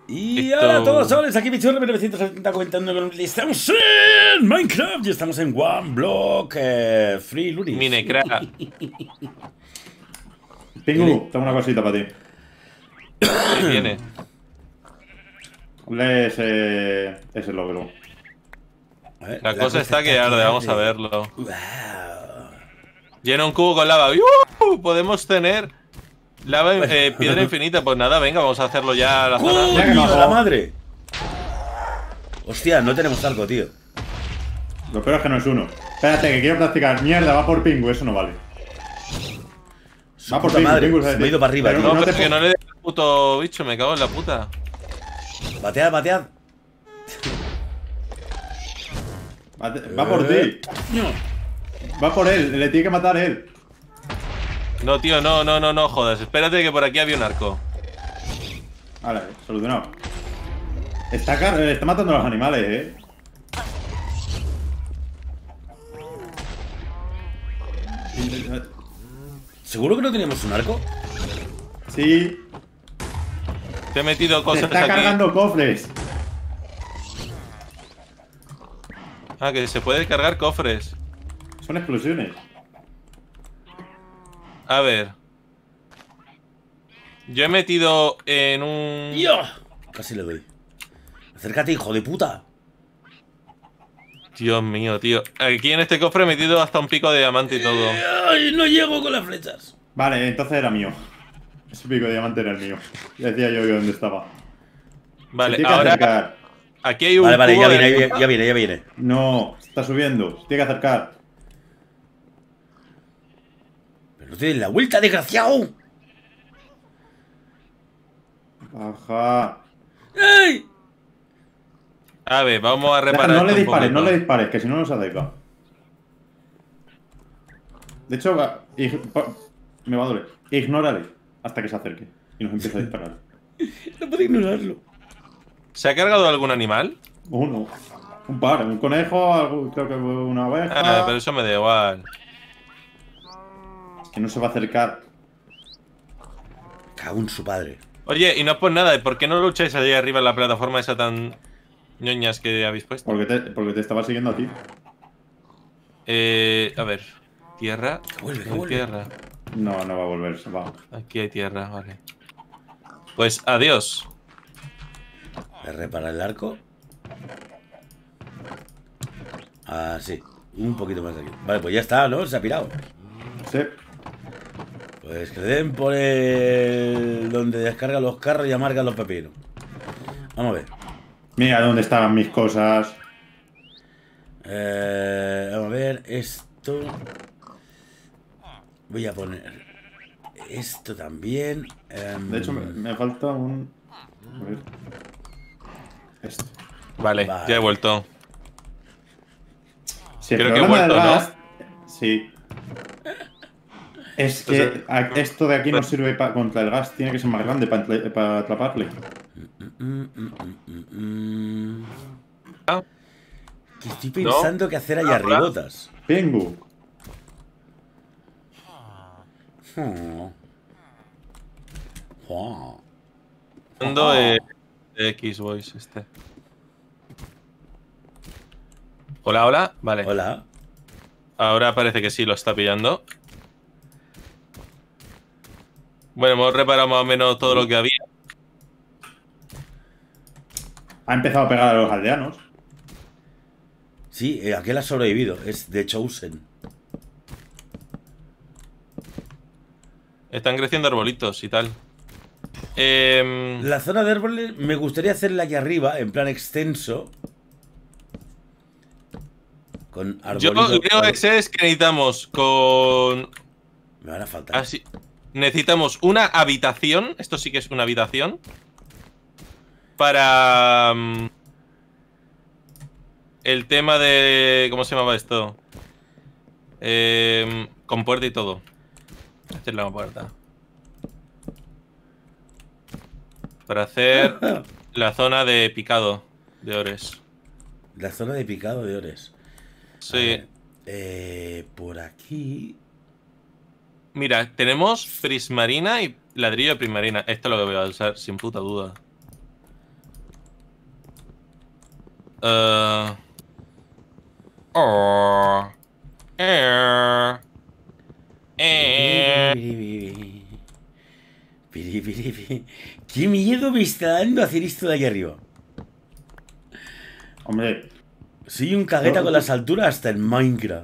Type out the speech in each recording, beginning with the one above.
Y hola a todos, chavales, aquí Bichorre 1970 comentando con... Estamos en Minecraft y estamos en One Block Free Luris. Minecraft. Pingu, tengo una cosita para ti. ¿Qué tiene? Lee ese logro. La cosa está que arde, vamos a verlo. Wow. Llena un cubo con lava. Podemos tener lava, piedra infinita. Pues nada, venga, vamos a hacerlo ya a la zona. Ya que no ¡Coño, hago. la madre! Hostia, no tenemos arco, tío. Lo peor es que no es uno. Espérate, que quiero practicar. Mierda, va por Pingu, eso no vale. Su Va por puta Pingu, madre, Pingu, se me ha ido para arriba, pero tío. No, no pero te que no le dé al puto bicho, me cago en la puta. Batead, batead. Va por ti. No. Va por él, le tiene que matar él. No, tío, no jodas. Espérate que por aquí había un arco. Vale, solucionado. Está matando a los animales, ¿Seguro que no teníamos un arco? Sí, Te he metido se cosas está aquí. cargando cofres. Ah, que se puede cargar cofres. Son explosiones. A ver. Yo he metido en un... ¡Yo! Casi le doy. Acércate, hijo de puta. Dios mío, tío. Aquí en este cofre he metido hasta un pico de diamante y todo. Ay, no llego con las flechas. Vale, entonces era mío. Ese pico de diamante era el mío. Ya decía yo que dónde estaba. Se Vale, tiene que ahora acercar. aquí hay un Vale, vale, cubo ya de- viene, ya viene, ya viene. No, está subiendo. Se tiene que acercar. Pero no tienes la vuelta, desgraciado. Baja. ¡Ay! A ver, vamos a Deja, reparar no le esto un dispares, no poquito. le dispares, que si no nos acerca. De hecho, me va a doler. Ignórale hasta que se acerque y nos empiece a disparar. No puedo ignorarlo. ¿Se ha cargado algún animal? Uno. Un par, un conejo, creo que una oveja. Ah, pero eso me da igual. Que no se va a acercar. Cago en su padre. Oye, y no es por nada, ¿por qué no lucháis allí arriba en la plataforma esa tan ñoñas que habéis puesto? Porque te estaba siguiendo a ti. A ver. Tierra. Que vuelve, que No hay vuelve. tierra. No, no va a volver, se va. Aquí hay tierra, vale. Pues adiós. ¿Le repara el arco? Ah, sí. Un poquito más de aquí. Vale, pues ya está, ¿no? Se ha pirado. Sí. Pues que le den por el... donde descargan los carros y amargan los pepinos. Vamos a ver. Mira dónde estaban mis cosas. Vamos a ver. Esto... Voy a poner... Esto también. De hecho, me falta un... A ver. Esto. Vale, Vale. ya he vuelto. Si el Creo que he problema del vuelto, ¿no? gas... Sí. Es que esto de aquí no sirve contra el gas. Tiene que ser más grande para atraparle. Ah, Que estoy pensando qué hacer allá Ahora. arribotas. Pingu. Ando X-Voice este. Hola, hola. Vale. Hola. Ahora parece que sí lo está pillando. Bueno, hemos reparado más o menos todo lo que había. Ha empezado a pegar a los aldeanos. Sí, aquel ha sobrevivido. Es The Chosen. Están creciendo arbolitos y tal. La zona de árboles me gustaría hacerla aquí arriba, en plan extenso. Con Yo arbolitos. lo que sé es que necesitamos con... Me van a faltar. Así, necesitamos una habitación. Esto sí que es una habitación. Para... el tema de... ¿Cómo se llamaba esto? Con puerta y todo. Esta es la puerta. Para hacer la zona de picado de ores. La zona de picado de ores. Sí. Por aquí. Mira, tenemos prismarina y ladrillo de prismarina. Esto es lo que voy a usar, sin puta duda. Oh. Qué miedo me está dando hacer esto de aquí arriba. Hombre, Soy un cagueta con las alturas hasta en Minecraft.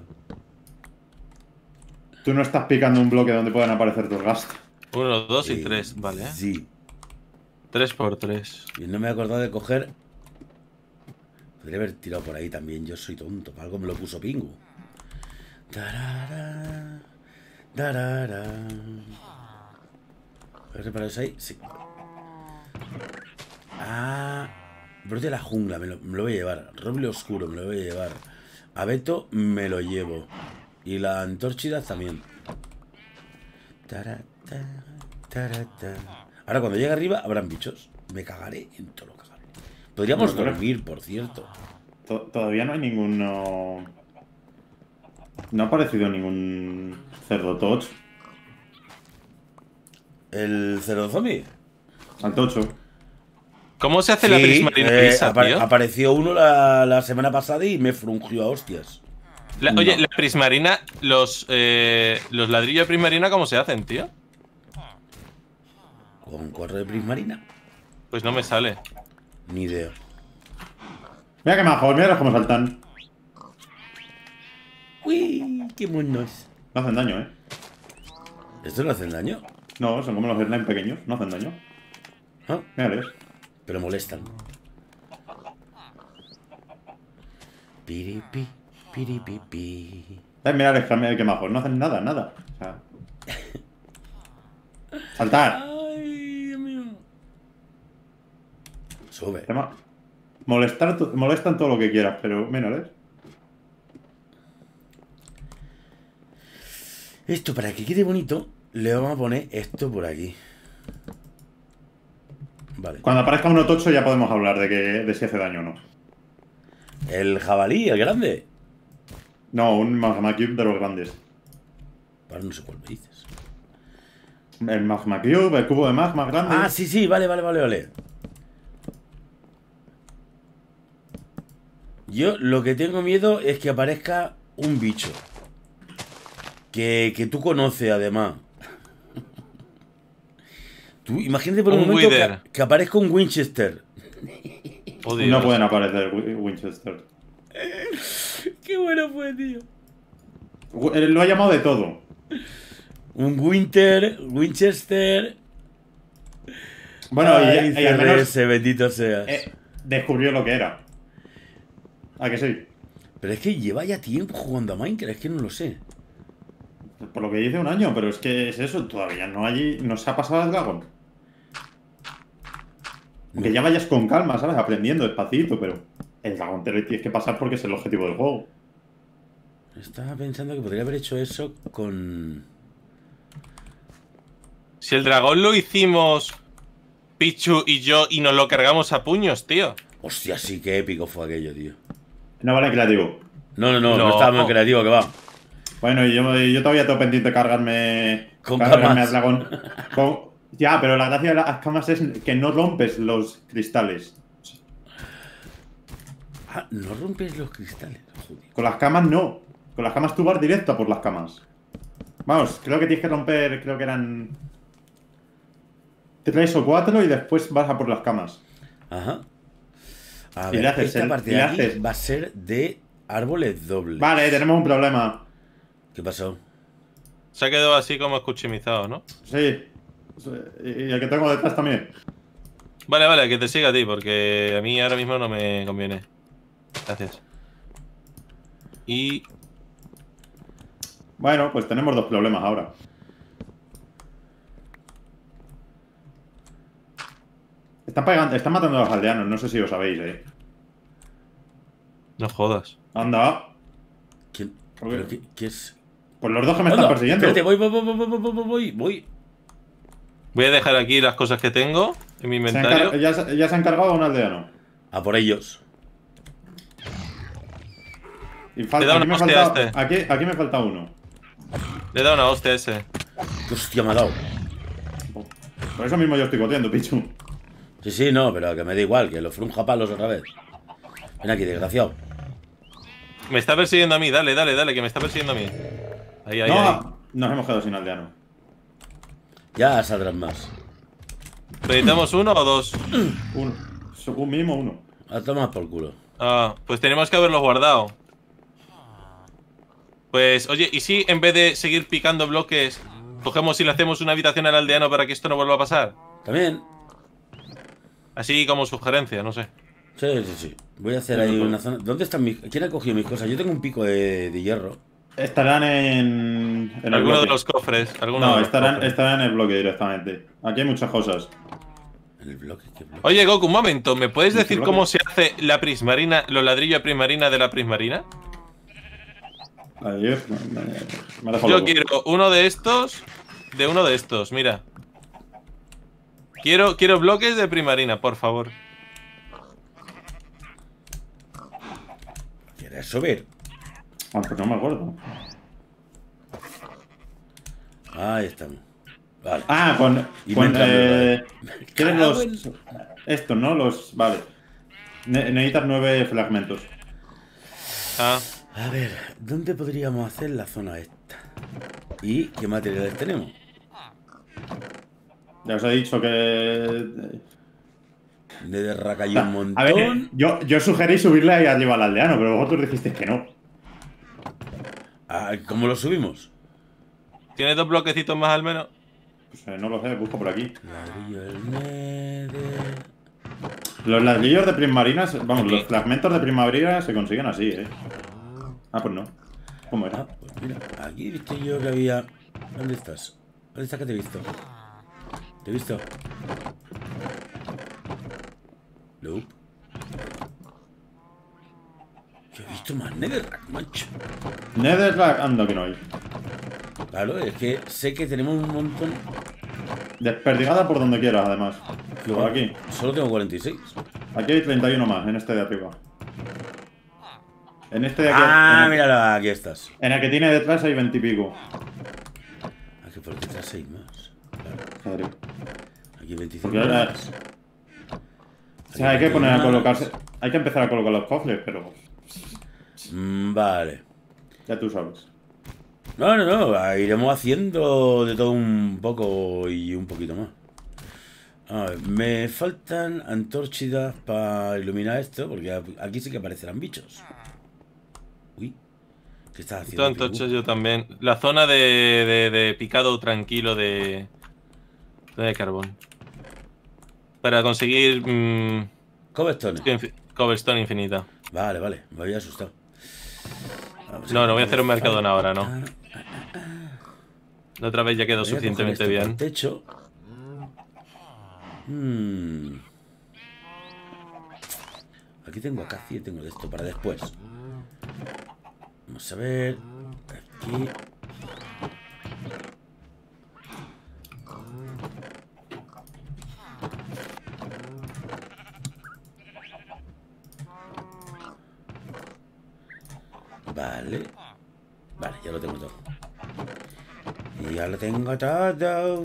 tú no estás picando un bloque donde puedan aparecer tus gastos. 1, 2 y 3, vale. Sí. 3 por 3. Y no me he acordado de coger. Podría haber tirado por ahí también. Yo soy tonto. Algo me lo puso Pingu. Tarara, tarara. ¿Has reparado eso ahí? Sí. Ah. Brote de la jungla. Me lo voy a llevar. Roble oscuro. Me lo voy a llevar. Abeto me lo llevo. Y la antorchida también. Tarata, tarata. Ahora cuando llegue arriba habrán bichos. Me cagaré en todo lo cagaré. Podríamos Bueno, dormir, por cierto. Todavía no hay ninguno. No ha aparecido ningún cerdo toch. ¿El cerdo zombie? Al tocho. ¿Cómo se hace la prismarina lisa, tío? Apareció uno la semana pasada y me frungió a hostias. Oye, la prismarina, los ladrillos de prismarina, ¿cómo se hacen, tío? ¿Con cuadro de prismarina? Pues no me sale. Ni idea. Mira qué majos, mira cómo saltan. Uy, qué monos. No hacen daño, ¿eh? ¿Esto no hacen daño? No, son como los slime pequeños, no hacen daño. ¿Ah? Mírales. Pero molestan. Piripi, piripipi. Mírales qué majos, no hacen nada, nada. O sea... Saltar. Ay, Dios mío. Sube. Molestan todo lo que quieras, pero mírales. Esto, para que quede bonito, le vamos a poner esto por aquí. Vale. Cuando aparezca uno tocho ya podemos hablar de si hace daño o no. El jabalí, el grande. No, un Magma Cube de los grandes. Ahora no sé cuál me dices. El Magma Cube, el cubo de magma grande. Ah, sí, sí, vale. Yo lo que tengo miedo es que aparezca un bicho. Que tú conoces, además. Tú imagínate por un momento que aparezca un Winchester. Oh, Dios. No pueden aparecer Winchester. Qué bueno fue, tío. Lo ha llamado de todo. Un Winchester. Bueno, Ay, y al menos CRS, bendito seas. descubrió lo que era. ¿A que sí? Pero es que lleva ya tiempo jugando a Minecraft, es que no lo sé. Por lo que dice un año, pero es que es eso, todavía no se ha pasado el dragón. Que ya vayas con calma, ¿sabes? Aprendiendo despacito, pero el dragón te lo tienes que pasar porque es el objetivo del juego. Estaba pensando que podría haber hecho eso con... Si el dragón lo hicimos Pichu y yo y nos lo cargamos a puños, tío. Hostia, sí, qué épico fue aquello, tío. No vale creativo. No estaba muy creativo, que va. Bueno, y yo todavía tengo pendiente de cargarme camas. al dragón. Ya, pero la gracia de las camas es que no rompes los cristales. Ah, no rompes los cristales, joder. Con las camas no. Con las camas tú vas directo a por las camas. Vamos, creo que tienes que romper, creo que eran 3 o 4 y después vas a por las camas. Ajá. A Y ver, le haces esta el- parte y de le aquí haces- va a ser de árboles dobles. Vale, tenemos un problema. ¿Qué pasó? Se ha quedado así como escuchimizado, ¿no? Sí. Y el que tengo detrás también. Vale, que te siga a ti, porque a mí ahora mismo no me conviene. Gracias. Y... Bueno, pues tenemos 2 problemas ahora. Están matando a los aldeanos, no sé si lo sabéis, no jodas. Anda. ¿Quién? ¿Por qué? ¿Pero qué es? Pues los dos que me están Anda, persiguiendo. espérate, voy. Voy a dejar aquí las cosas que tengo en mi inventario. Ya se han cargado a un aldeano. A por ellos. Y Le da aquí, una me hostia a falta, este. aquí me falta uno. Le he dado una hostia a ese. ¿Qué hostia me ha dado? Por eso mismo yo estoy coteando, Pichu. Sí, no, pero que me da igual, que lo frunja palos otra vez. Ven aquí, desgraciado. Me está persiguiendo a mí, dale, dale, dale, que me está persiguiendo a mí. Ahí, ahí, ahí. No, nos hemos quedado sin aldeano. Ya saldrán más. ¿Necesitamos uno o dos? Uno. Un mínimo uno. A tomar por culo. Ah, pues tenemos que haberlos guardado. Pues, oye, ¿y si en vez de seguir picando bloques, cogemos y le hacemos una habitación al aldeano para que esto no vuelva a pasar? También. Así como sugerencia, no sé. Sí, sí, sí. Voy a hacer ahí una zona. ¿Dónde están mis...? ¿Quién ha cogido mis cosas? Yo tengo un pico de hierro. Estarán en el Alguno de bloque. los cofres. No, estarán en el bloque directamente. Aquí hay muchas cosas. ¿En el bloque? ¿Qué bloque? Oye, Goku, un momento. ¿Me puedes ¿En qué decir bloque? cómo se hace la prismarina, los ladrillos de prismarina de la prismarina? Ayer, me ha dejado Yo loco. quiero uno de estos, mira. Quiero bloques de prismarina, por favor. ¿Quieres subir? Ah, pues no me acuerdo. Ahí estamos. Vale. Ah, Y me entra ¿quieres cago los... Estos, ¿no? Los... Vale. Necesitas 9 fragmentos. Ah, A ver, ¿dónde podríamos hacer la zona esta? ¿Y qué materiales tenemos? Ya os he dicho que... De derraca y un montón. A ver, yo sugerí subirle ahí arriba al aldeano, pero vosotros dijisteis que no. Ah, ¿cómo lo subimos? ¿tienes dos bloquecitos más al menos? Pues no lo sé, busco por aquí. Ladrillo del Nether. Los ladrillos de prismarinas, vamos, Aquí. los fragmentos de primavera se consiguen así, ¿eh? Ah, pues no. ¿Cómo era? Ah, pues mira, aquí he visto yo que había... ¿Dónde estás? ¿Dónde estás que te he visto? ¿Te he visto? Nope. Yo he visto más Netherrack, macho. Netherrack, anda que no hay. Claro, es que sé que tenemos un montón. Desperdigada por donde quieras, además. Yo Por aquí. solo tengo 46. Aquí hay 31 más, en este de arriba. En este de aquí. Ah, en el, míralo, aquí estás. en el que tiene detrás hay 20 y pico. Aquí por detrás hay más. Claro. Joder. Aquí 25 Porque ahora- más. O sea, hay que poner a más. colocarse. Hay que empezar a colocar los cofres, pero. Vale. Ya tú sabes. No, no, no. Iremos haciendo de todo un poco y un poquito más. A ver, me faltan antorchidas para iluminar esto, porque aquí sí que aparecerán bichos. Uy, ¿qué estás haciendo? Entonces yo también. La zona de picado tranquilo de carbón. Para conseguir Cobblestone. cobblestone infinita. Vale, vale, me había asustado. Vamos No, ver, no voy a hacer un me mercadón ahora, no. falta- La otra vez ya quedó Voy a coger suficientemente esto bien. por techo. Aquí tengo acacia y tengo de esto para después. Vamos a ver. Aquí. Vale. Vale, ya lo tengo todo. Y ya lo tengo todo.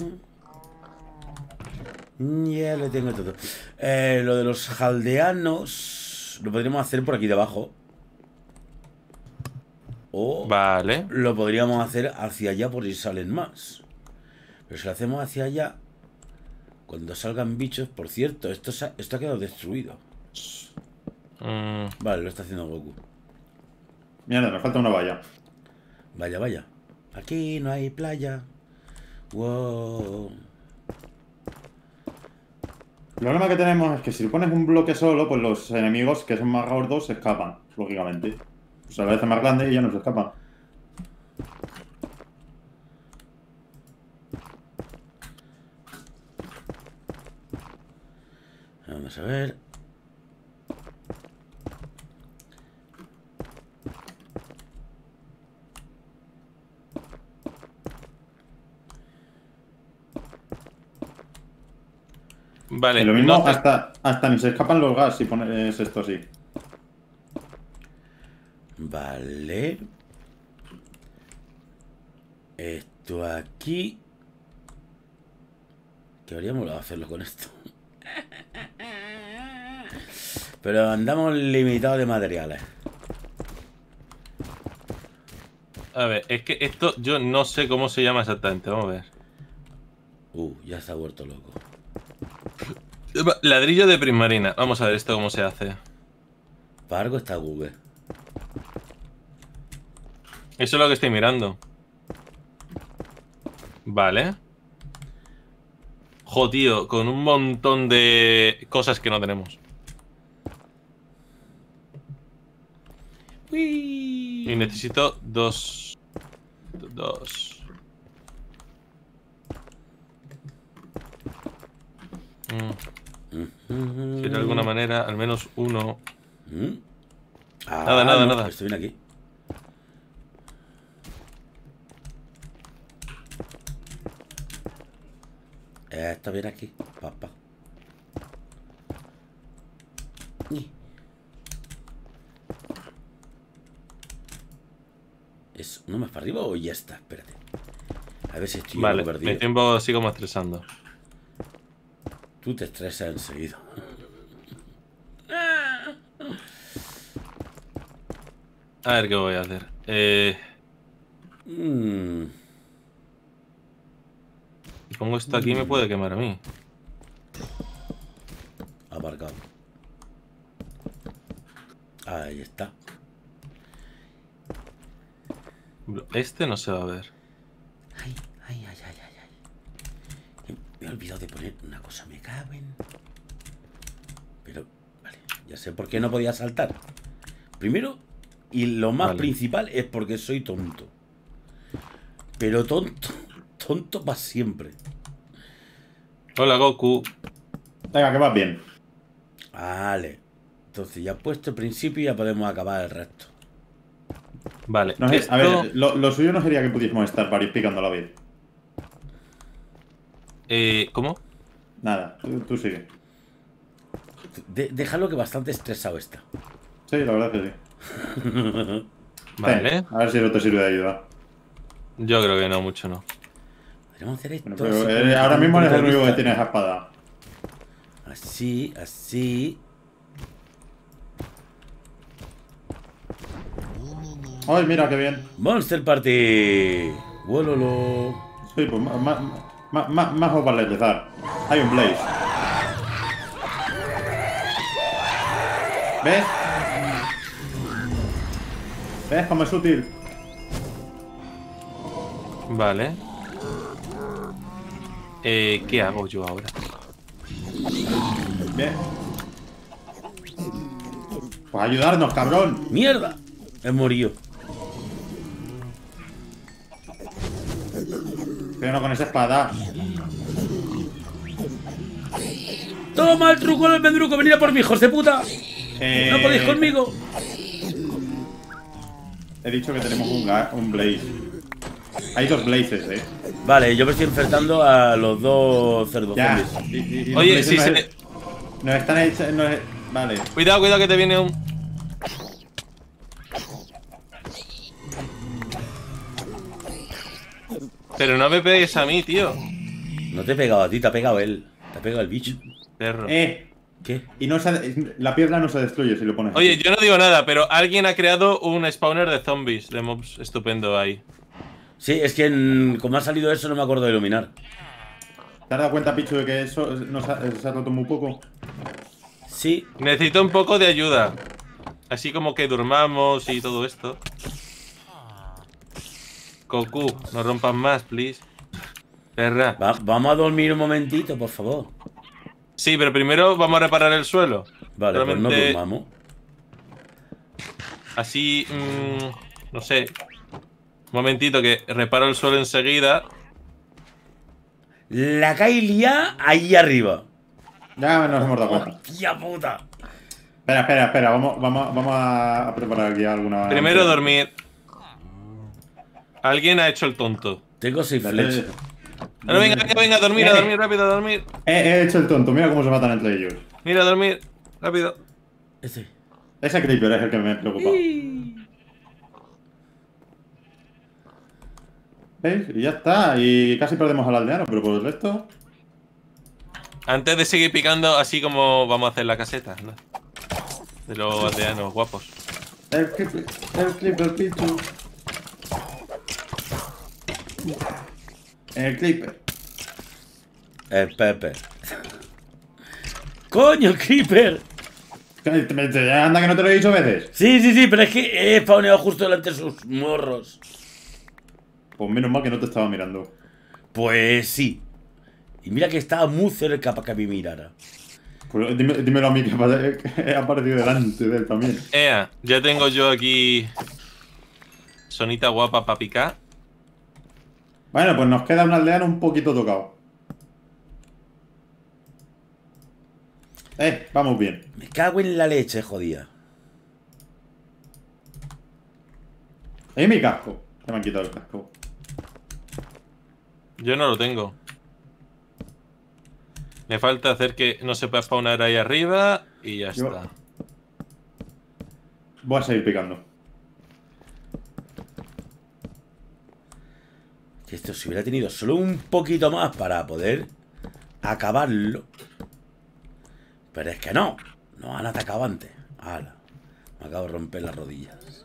Ya lo tengo todo. Lo de los aldeanos lo podríamos hacer por aquí debajo. O Vale. lo podríamos hacer hacia allá por si salen más. Pero si lo hacemos hacia allá, cuando salgan bichos, por cierto, esto ha quedado destruido. Vale, lo está haciendo Goku. Mierda, me falta una valla. Vaya, vaya. Aquí no hay playa. Wow. El problema que tenemos es que si pones un bloque solo, pues los enemigos que son más gordos se escapan, lógicamente. Pues a veces más grande y ya no se escapan. Vamos a ver. Vale. Y lo mismo, no te- hasta ni se escapan los gas si pones esto así. Vale. Esto aquí. Que habría molado hacerlo con esto. Pero andamos limitados de materiales. A ver, es que esto yo no sé cómo se llama exactamente. Vamos a ver. Ya se ha vuelto loco. Ladrillo de prismarina. Vamos a ver esto cómo se hace. Para algo está Google. Eso es lo que estoy mirando. Vale. Jo, tío, con un montón de cosas que no tenemos. Y necesito dos. Si de alguna manera, al menos uno. Nada. Estoy bien aquí. Está bien aquí, papá. ¿No más para arriba o ya está? Espérate. A ver si estoy vale, perdido. mi tiempo sigo más estresando. Tú te estresas enseguida. A ver qué voy a hacer. Si pongo esto aquí me puede quemar a mí. Aparcado. Ahí está. Este no se va a ver. Ay. Me he olvidado de poner una cosa. Me cago en... Pero, vale. Ya sé por qué no podía saltar. Primero, y lo más principal es porque soy tonto. Pero tonto para siempre. Hola, Goku. Venga, que vas bien. Vale. Entonces ya puesto el principio y ya podemos acabar el resto. Vale. No sé, a ver, lo suyo no sería que pudiésemos estar varios picando la vida. ¿Cómo? Nada, tú sigue. Déjalo que bastante estresado está. Sí, la verdad que sí. Vale. A ver si eso te sirve de ayuda. Yo creo que no, mucho no. Podríamos hacer esto. Bueno, pero ahora mismo eres el único que tiene esa espada. Así. ¡Ay, mira qué bien! Monster Party. Wololo. Sí, pues más os vale empezar. Hay un Blaze. ¿Ves? ¿Ves cómo es útil? Vale. ¿Qué hago yo ahora? Bien. Pues ayudarnos, cabrón. ¡Mierda! He morido. Pero no con esa espada. ¡Toma el truco del vendruco! ¡Venid a por mí, hijos de puta! ¡No podéis conmigo! He dicho que tenemos un Blaze. Hay dos Blazes, Vale, yo me estoy enfrentando a los dos cerdos Ya. zombies. Y Oye, los sí, Blazes sí. nos están hechos. Vale. Cuidado que te viene un... Pero no me pegues a mí, tío. No te he pegado a ti, te ha pegado él. Te ha pegado el bicho. Perro. ¿Qué? Y la piedra no se destruye si lo pones. Oye, aquí. yo no digo nada, pero alguien ha creado un spawner de zombies, de mobs estupendo ahí. Sí, es que como ha salido eso no me acuerdo de iluminar. ¿Te has dado cuenta, Pichu, de que eso se ha roto muy poco? Sí. Necesito un poco de ayuda. Así como que durmamos y todo esto. Goku, no rompas más, please. Perra. Vamos a dormir un momentito, por favor. Sí, pero primero vamos a reparar el suelo. Vale, Realmente, pues no durmamos. Así, no sé. Un momentito que reparo el suelo enseguida. La Kailia ahí arriba. Ya nos hemos dado cuenta. ¡Hostia puta! Espera. Vamos a preparar aquí alguna. Primero dormir. Alguien ha hecho el tonto. Tengo 6 Dale. flechas. Bueno, venga, a dormir, rápido, a dormir. He hecho el tonto, mira cómo se matan entre ellos. Mira, a dormir, rápido. Ese. Ese creeper es el que me preocupa. ¿Veis? Y ya está. Y casi perdemos al aldeano, pero por el resto. Antes de seguir picando, así como vamos a hacer la caseta, ¿no? De los aldeanos guapos. El Clipper, Pichu. El Clipper. El Pepe. ¡Coño, Creeper! Anda que no te lo he dicho veces. Sí, pero es que he spawneado justo delante de sus morros. Pues menos mal que no te estaba mirando. Pues sí. Y mira que estaba muy cerca para que me mirara. Pues dímelo a mí que ha aparecido delante de él también. Ea, ya tengo yo aquí sonita guapa para picar. Bueno, pues nos queda un aldeano un poquito tocado. Vamos bien. Me cago en la leche, jodida. ¿Y mi casco? Se me han quitado el casco. Yo no lo tengo. Me falta hacer que no se pueda spawnar ahí arriba y ya está. Voy a seguir picando. Si esto se hubiera tenido solo un poquito más para poder acabarlo. Pero es que no. Nos han atacado antes. ¡Hala! Me acabo de romper las rodillas.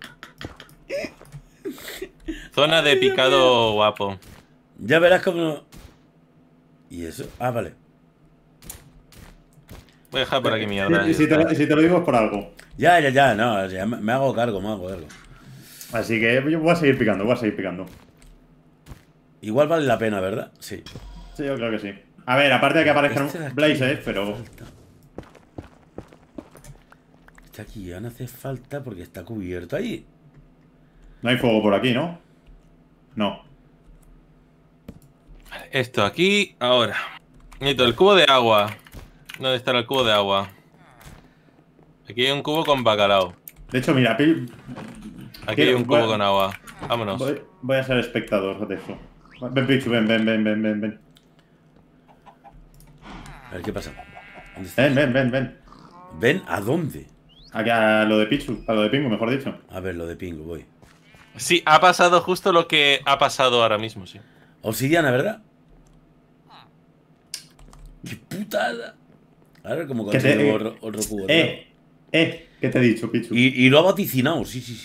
Zona de picado guapo. Ya verás cómo... ¿Y eso? Ah, vale. Voy a dejar por aquí mierda. Si te lo digo es por algo. Ya, no. Ya me hago cargo, me hago cargo. Así que yo voy a seguir picando, Igual vale la pena, ¿verdad? Sí. Sí, yo creo que sí. A ver, aparte de que aparezcan blazes, pero... Este aquí ya no hace falta porque está cubierto ahí. No hay fuego por aquí, ¿no? No. Esto aquí, ahora. Necesito el cubo de agua. ¿Dónde estará el cubo de agua? Aquí hay un cubo con bacalao. De hecho, mira, Aquí hay un cubo con agua. Vámonos. Voy a ser espectador de eso. Ven, Pichu, ven. A ver qué pasa. ¿Dónde está? Ven. ¿Ven a dónde? Aquí a lo de Pichu, a lo de Pingu, mejor dicho. A ver, lo de Pingo, voy. Sí, ha pasado justo lo que ha pasado ahora mismo, sí. Obsidiana, ¿verdad? ¡Qué putada! A ver cómo consigo otro cubo. ¿Qué te he dicho, Pichu? Y lo ha vaticinado, sí.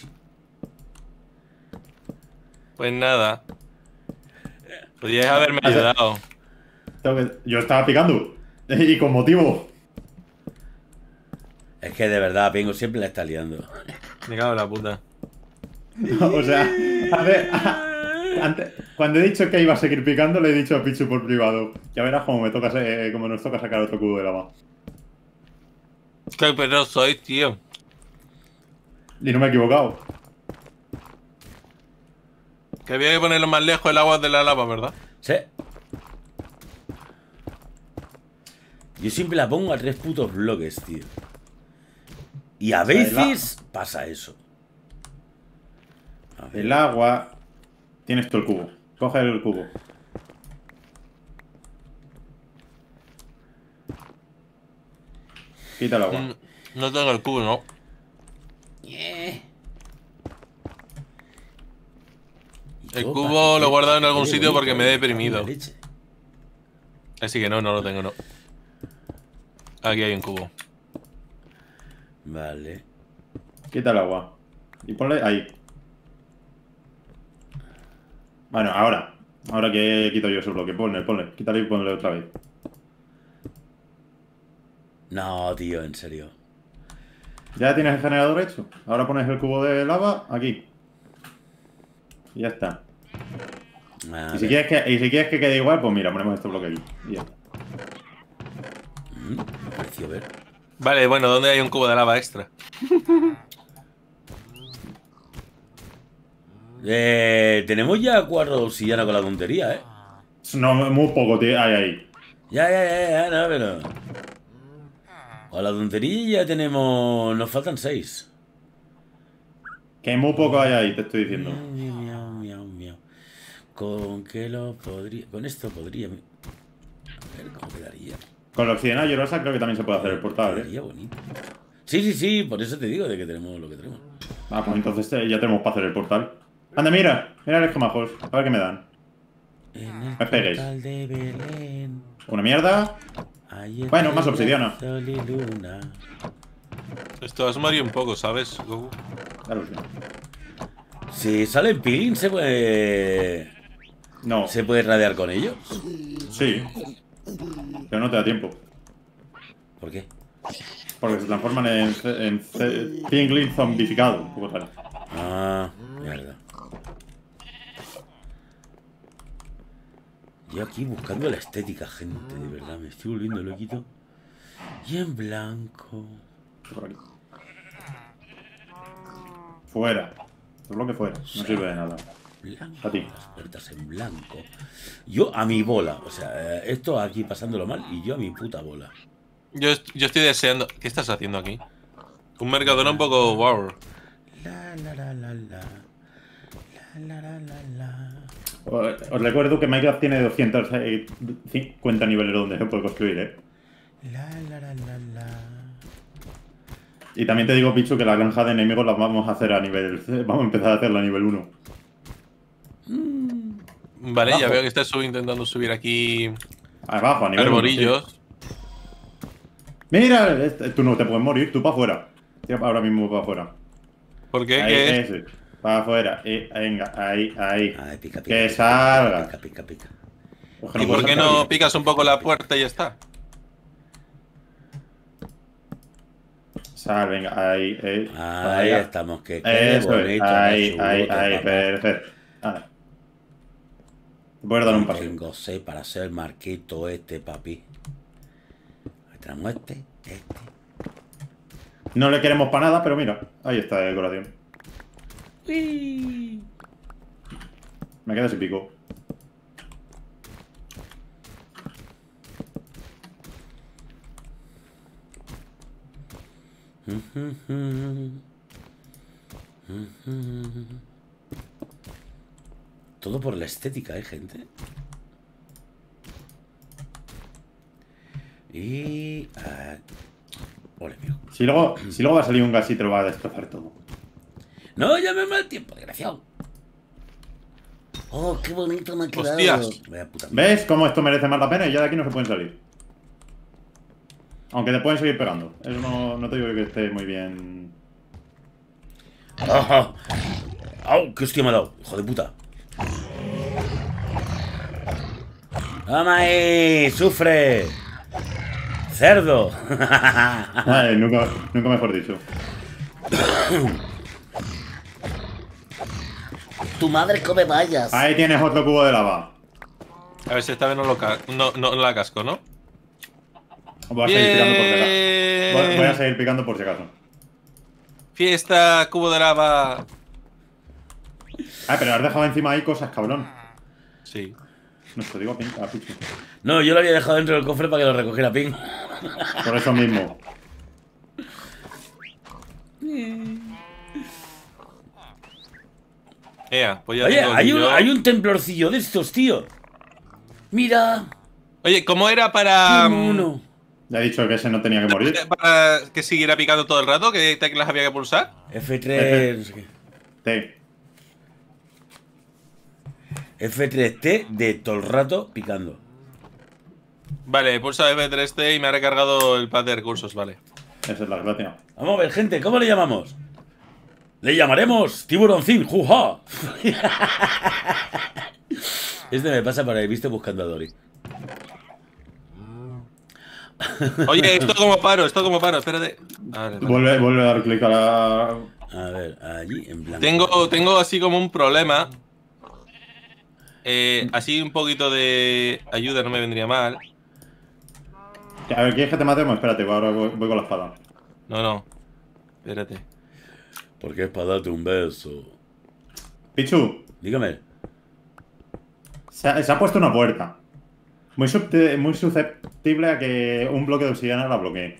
Pues nada. Podríais haberme ayudado. Yo estaba picando. Y con motivo. Es que de verdad, Pingo siempre la está liando. Me cago en la puta. O sea, a ver, antes, cuando he dicho que iba a seguir picando, le he dicho a Pichu por privado. Ya verás cómo nos toca sacar otro cubo de lava. Qué perro soy, tío. Y no me he equivocado. Que había que ponerlo más lejos el agua de la lava, ¿verdad? Sí. Yo siempre la pongo a 3 putos bloques, tío. Y a veces pasa eso. El agua... Tienes tú el cubo. Coge el cubo. Quita el agua. No tengo el cubo, ¿no? El cubo lo he guardado en algún sitio porque me he deprimido. Así que no lo tengo, no. Aquí hay un cubo. Vale. Quita el agua. Y ponle ahí. Bueno, ahora. Ahora que quito yo ese bloque. Ponle. Quítale y ponle otra vez. No, tío, en serio. ¿Ya tienes el generador hecho? Ahora pones el cubo de lava aquí. Y ya está. Y si quieres que quede igual, pues mira, ponemos este bloque aquí. Y ya está. Me pareció ver. Vale, bueno, ¿dónde hay un cubo de lava extra? Tenemos ya 4 obsidiana con la tontería, ¿eh? No, muy poco, tío. Ahí. Ya, no, pero... Con la tontería ya tenemos... Nos faltan 6. Que muy poco hay ahí, te estoy diciendo. Miau. ¿Con qué lo podría...? Con esto podría... A ver cómo quedaría. Con la obsidiana llorosa creo que también se puede hacer el portal, Quedaría bonito. Sí, por eso te digo de que tenemos lo que tenemos. Ah, pues entonces ya tenemos para hacer el portal. Anda, mira el escamajos. A ver qué me dan. En Me peguéis. portal de Belén, Una mierda. ahí Bueno, está más obsidiana. sol y luna. Esto has morido un poco, ¿sabes, Goku? Claro, sí. Si sale en pilín, ¿se puede. No, ¿Se puede radiar con ellos? sí. Pero no te da tiempo. ¿Por qué? Porque se transforman en Tingling zombificado. Un poco raro. Ah, mierda. Yo aquí buscando la estética, gente, de verdad, me estoy volviendo loquito. Y en blanco. Por aquí. Fuera. Todo lo que fuera. No sirve de nada. Blanco, A ti. las puertas en blanco. Yo a mi bola. O sea, esto aquí pasándolo mal y yo a mi puta bola. Yo estoy deseando. ¿Qué estás haciendo aquí? Un mercadona un poco wow. La la la la la. La la la la. Os recuerdo que Minecraft tiene 250 niveles donde se puede construir, ¿eh? La la la la la. Y también te digo, Pichu, que la granja de enemigos la vamos a hacer a nivel... Vamos a empezar a hacerla a nivel 1. Vale, ya Abajo. veo que estás intentando subir aquí Abajo, a nivel 1. arborillos. Mira, tú no te puedes morir, tú para afuera. Tira ahora mismo para afuera. ¿Por qué? Ahí, ¿Qué es? ese. Para afuera. Venga, ahí. Ay, pica, pica, Que pica, salga. Pica, pica, pica. Pues que ¿Y por puedes qué sacar no bien. picas un poco la puerta y ya está? Sal, venga, ahí. Ahí allá. estamos, que quede Eso es. bonito. Ahí, chulote, papá. perfecto. Ahora. Te puedes dar un paseo. Tengo 6 para ser marquito este, papi. Ahí tenemos este. No le queremos para nada, pero mira, ahí está la decoración. Uy. Me queda sin pico. Todo por la estética, gente. Y... ole, mío. Si luego va a salir un gas y te lo va a destrozar todo. No, ya me mal tiempo, desgraciado. Oh, qué bonito me ha quedado. Hostias. Vaya puta mierda. ¿Ves cómo esto merece más la pena? Y ya de aquí no se pueden salir. Aunque te pueden seguir pegando. Eso no te digo que esté muy bien. ¡Ah! ¡Au! ¡Qué hostia me ha dado! ¡Hijo de puta! ¡Toma ahí! ¡Sufre! ¡Cerdo! Ay, nunca mejor dicho. Tu madre come vallas. Ahí tienes otro cubo de lava. A ver si esta vez no la casco, ¿no? Voy a seguir picando por si acaso. Voy a seguir picando por si acaso. Fiesta, cubo de lava. Ah, pero has dejado encima ahí cosas, cabrón. Sí. No te digo a Pichu. No, yo lo había dejado dentro del cofre para que lo recogiera Ping. Por eso mismo. Ea, pues ya Oye, tengo hay un templorcillo de estos, tío. Mira. Oye, ¿cómo era para. Qué mono. Ya he dicho que ese no tenía que morir. para que siguiera picando todo el rato? ¿Qué teclas había que pulsar? F3... no sé qué. T. F3T de todo el rato picando. Vale, he pulsado F3T y me ha recargado el pad de recursos, vale. Esa es la gracia. Vamos a ver, gente, ¿cómo le llamamos? Le llamaremos Tiburoncín, juja. Este me pasa por haber visto buscando a Dory. Oye, esto como paro, espérate. Vale. Vuelve a dar clic a la... A ver, allí en blanco. Tengo así como un problema. Así un poquito de ayuda no me vendría mal. A ver, ¿quieres que te matemos? Espérate, ahora voy con la espada. No. Espérate. Porque es para darte un beso. Pichu, Dígame. se ha puesto una puerta. Muy susceptible a que un bloque de obsidiana la bloquee.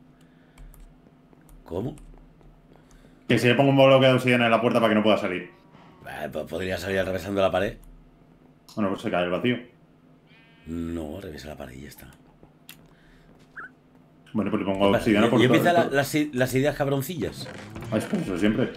¿Cómo? Que si le pongo un bloque de obsidiana en la puerta para que no pueda salir. Pues podría salir atravesando la pared. Bueno, pues se cae el vacío. No, revisa la pared y ya está. Bueno, pues le pongo obsidiana por Y todo. empiezan las ideas cabroncillas. Ay, pues eso siempre.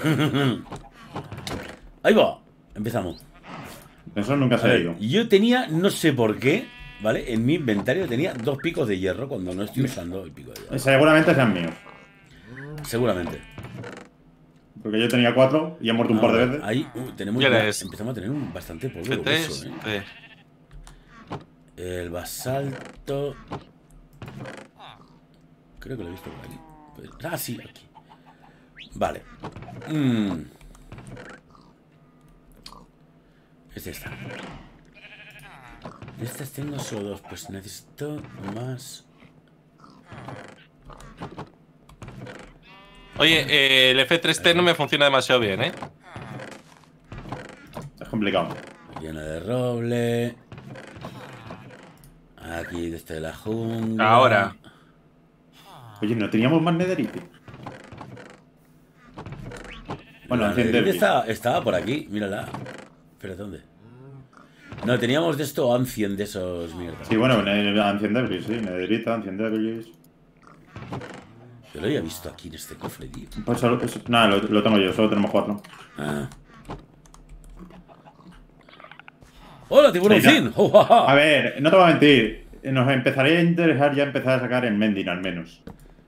Ahí va. Empezamos. Eso nunca se A ha ver, ido. yo tenía, no sé por qué, ¿vale? En mi inventario tenía 2 picos de hierro cuando no estoy usando el pico de hierro. Seguramente sean míos. Seguramente. Porque yo tenía 4 y he muerto un par de veces. Ahí tenemos empezamos a tener bastante poder. Eso, El basalto. Creo que lo he visto por aquí. Ah, sí, aquí. Vale. Es esta. De estas tengo solo 2. Pues necesito más. Oye, el F3T no me funciona demasiado bien, ¿eh? Es complicado. Llena de roble. Aquí desde la jungla. Ahora. Oye, ¿no teníamos más netherite? Bueno, estaba por aquí, mírala. Espera, ¿dónde? No, teníamos de esto Ancient de esos mierdas. Sí, bueno, Ancient Debris, sí. Netherite, Ancient Debris. Yo lo había visto aquí en este cofre, tío. Pues nada, lo tengo yo, solo tenemos 4. Ah. ¡Hola, tiburón fin! A ver, no te voy a mentir. Nos empezaría a interesar ya empezar a sacar el Mending, al menos.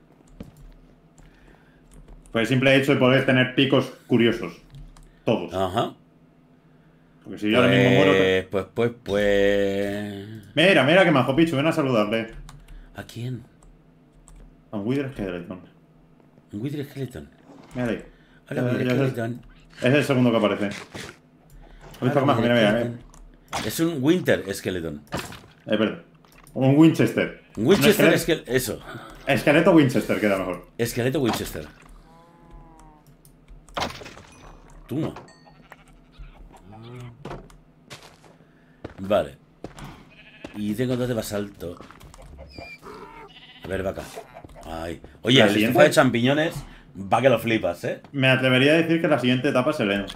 Por el simple hecho de poder tener picos curiosos. Todos. Ajá. Porque si yo ahora mismo muero... Pues... Mira que majo, Pichu, ven a saludarle. ¿A quién? A un Wither Skeleton. Un Wither Skeleton. Mira ahí. Hola, Wither Skeleton. Es el segundo que aparece. Mira. Es un Winter Skeleton. Perdón. Un Winchester. Un Winchester eso. Esqueleto Winchester queda mejor. Esqueleto Winchester. Tú no. Vale. Y tengo 2 de basalto. A ver, vaca. Ay. Oye, el estufa de champiñones va que lo flipas, ¿eh? Me atrevería a decir que la siguiente etapa es el End.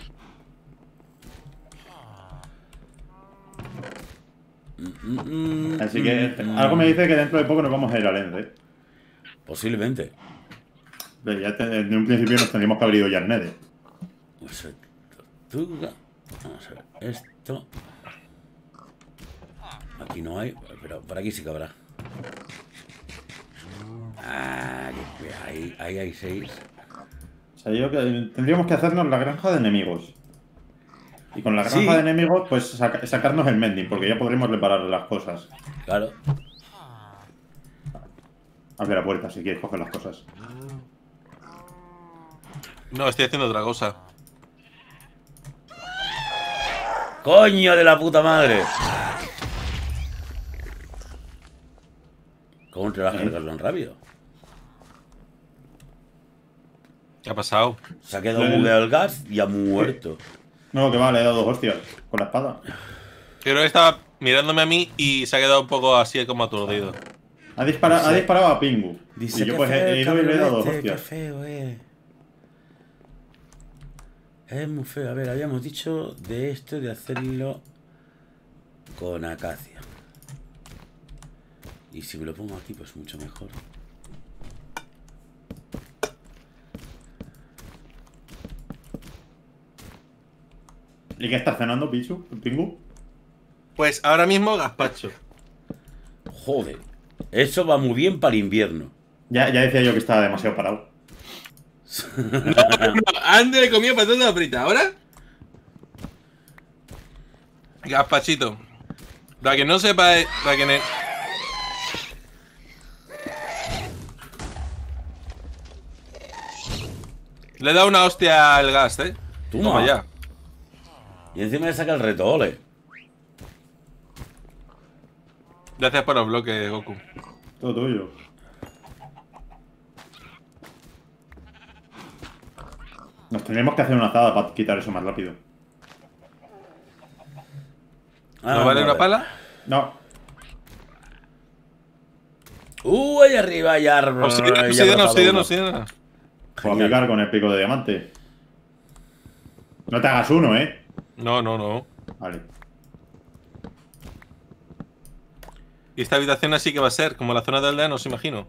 Así que algo me dice que dentro de poco nos vamos a ir al End, ¿eh? Posiblemente. Ya desde un principio nos tendríamos que haber ido ya al Nether. Pues, vamos a ver. Esto. Aquí no hay, pero por aquí sí que habrá. Ahí hay 6. O sea, yo tendríamos que hacernos la granja de enemigos. Y con la granja de enemigos, pues sacarnos el Mending, porque ya podremos reparar las cosas. Claro. Abre la puerta si quieres coger las cosas. No, estoy haciendo otra cosa. ¡Coño de la puta madre! ¿Cómo te vas a cargarlo en rápido? ¿Qué ha pasado? Se ha quedado bugueado el gas y ha muerto. No, que vale, he dado 2 hostias con la espada. Creo que estaba mirándome a mí y se ha quedado un poco así como aturdido. Ha disparado a Pingu. Dice y yo pues he ido y le he dado 2 hostias. Qué feo, Es muy feo. A ver, habíamos dicho de esto de hacerlo con acacia. Y si me lo pongo aquí, pues mucho mejor. ¿Y qué estás cenando, Pichu? ¿Pingu? Pues ahora mismo gazpacho. Joder. Eso va muy bien para el invierno. Ya decía yo que estaba demasiado parado. No, antes he comido patata frita, ¿ahora? Gazpachito. Para que no sepa, para que le he dado una hostia al gas, ¿eh? Toma ya. Y encima le saca el reto, ole. Gracias por los bloques, Goku. Todo tuyo. Nos tendremos que hacer una azada para quitar eso más rápido. ¿No vale una pala? No. Ahí arriba hay árboles. Obsidiana. Puedo aplicar con el pico de diamante. No te hagas uno, ¿eh? No. Vale. Y esta habitación así que va a ser, como la zona de aldeanos, imagino.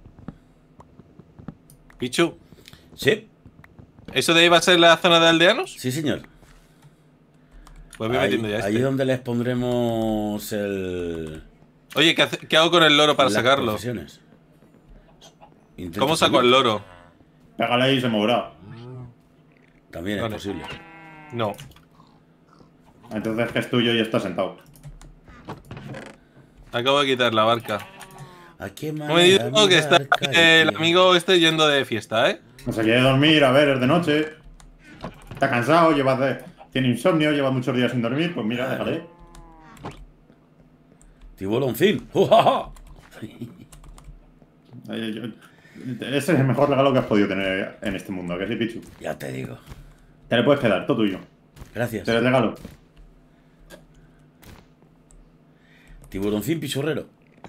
Pichu. Sí. ¿Eso de ahí va a ser la zona de aldeanos? Sí, señor. Pues voy metiendo ya Ahí donde les pondremos el... Oye, ¿qué hago con el loro para sacarlo? ¿Cómo saco el loro? Pégale ahí y se moverá. También Vale. es posible. No. Entonces que es tuyo y está sentado. Acabo de quitar la barca. ¿A qué Me manera digo que está el amigo este yendo de fiesta, ¿eh? No se quiere dormir, a ver, es de noche. Está cansado, tiene insomnio, lleva muchos días sin dormir. Pues mira, déjale. Tiburoncín. ¡Ujaja! Ese es el mejor regalo que has podido tener en este mundo, ¿a que sí, Pichu? Ya te digo. Te le puedes quedar, todo tuyo. Gracias. Te lo regalo. Tiburoncín pichurrero.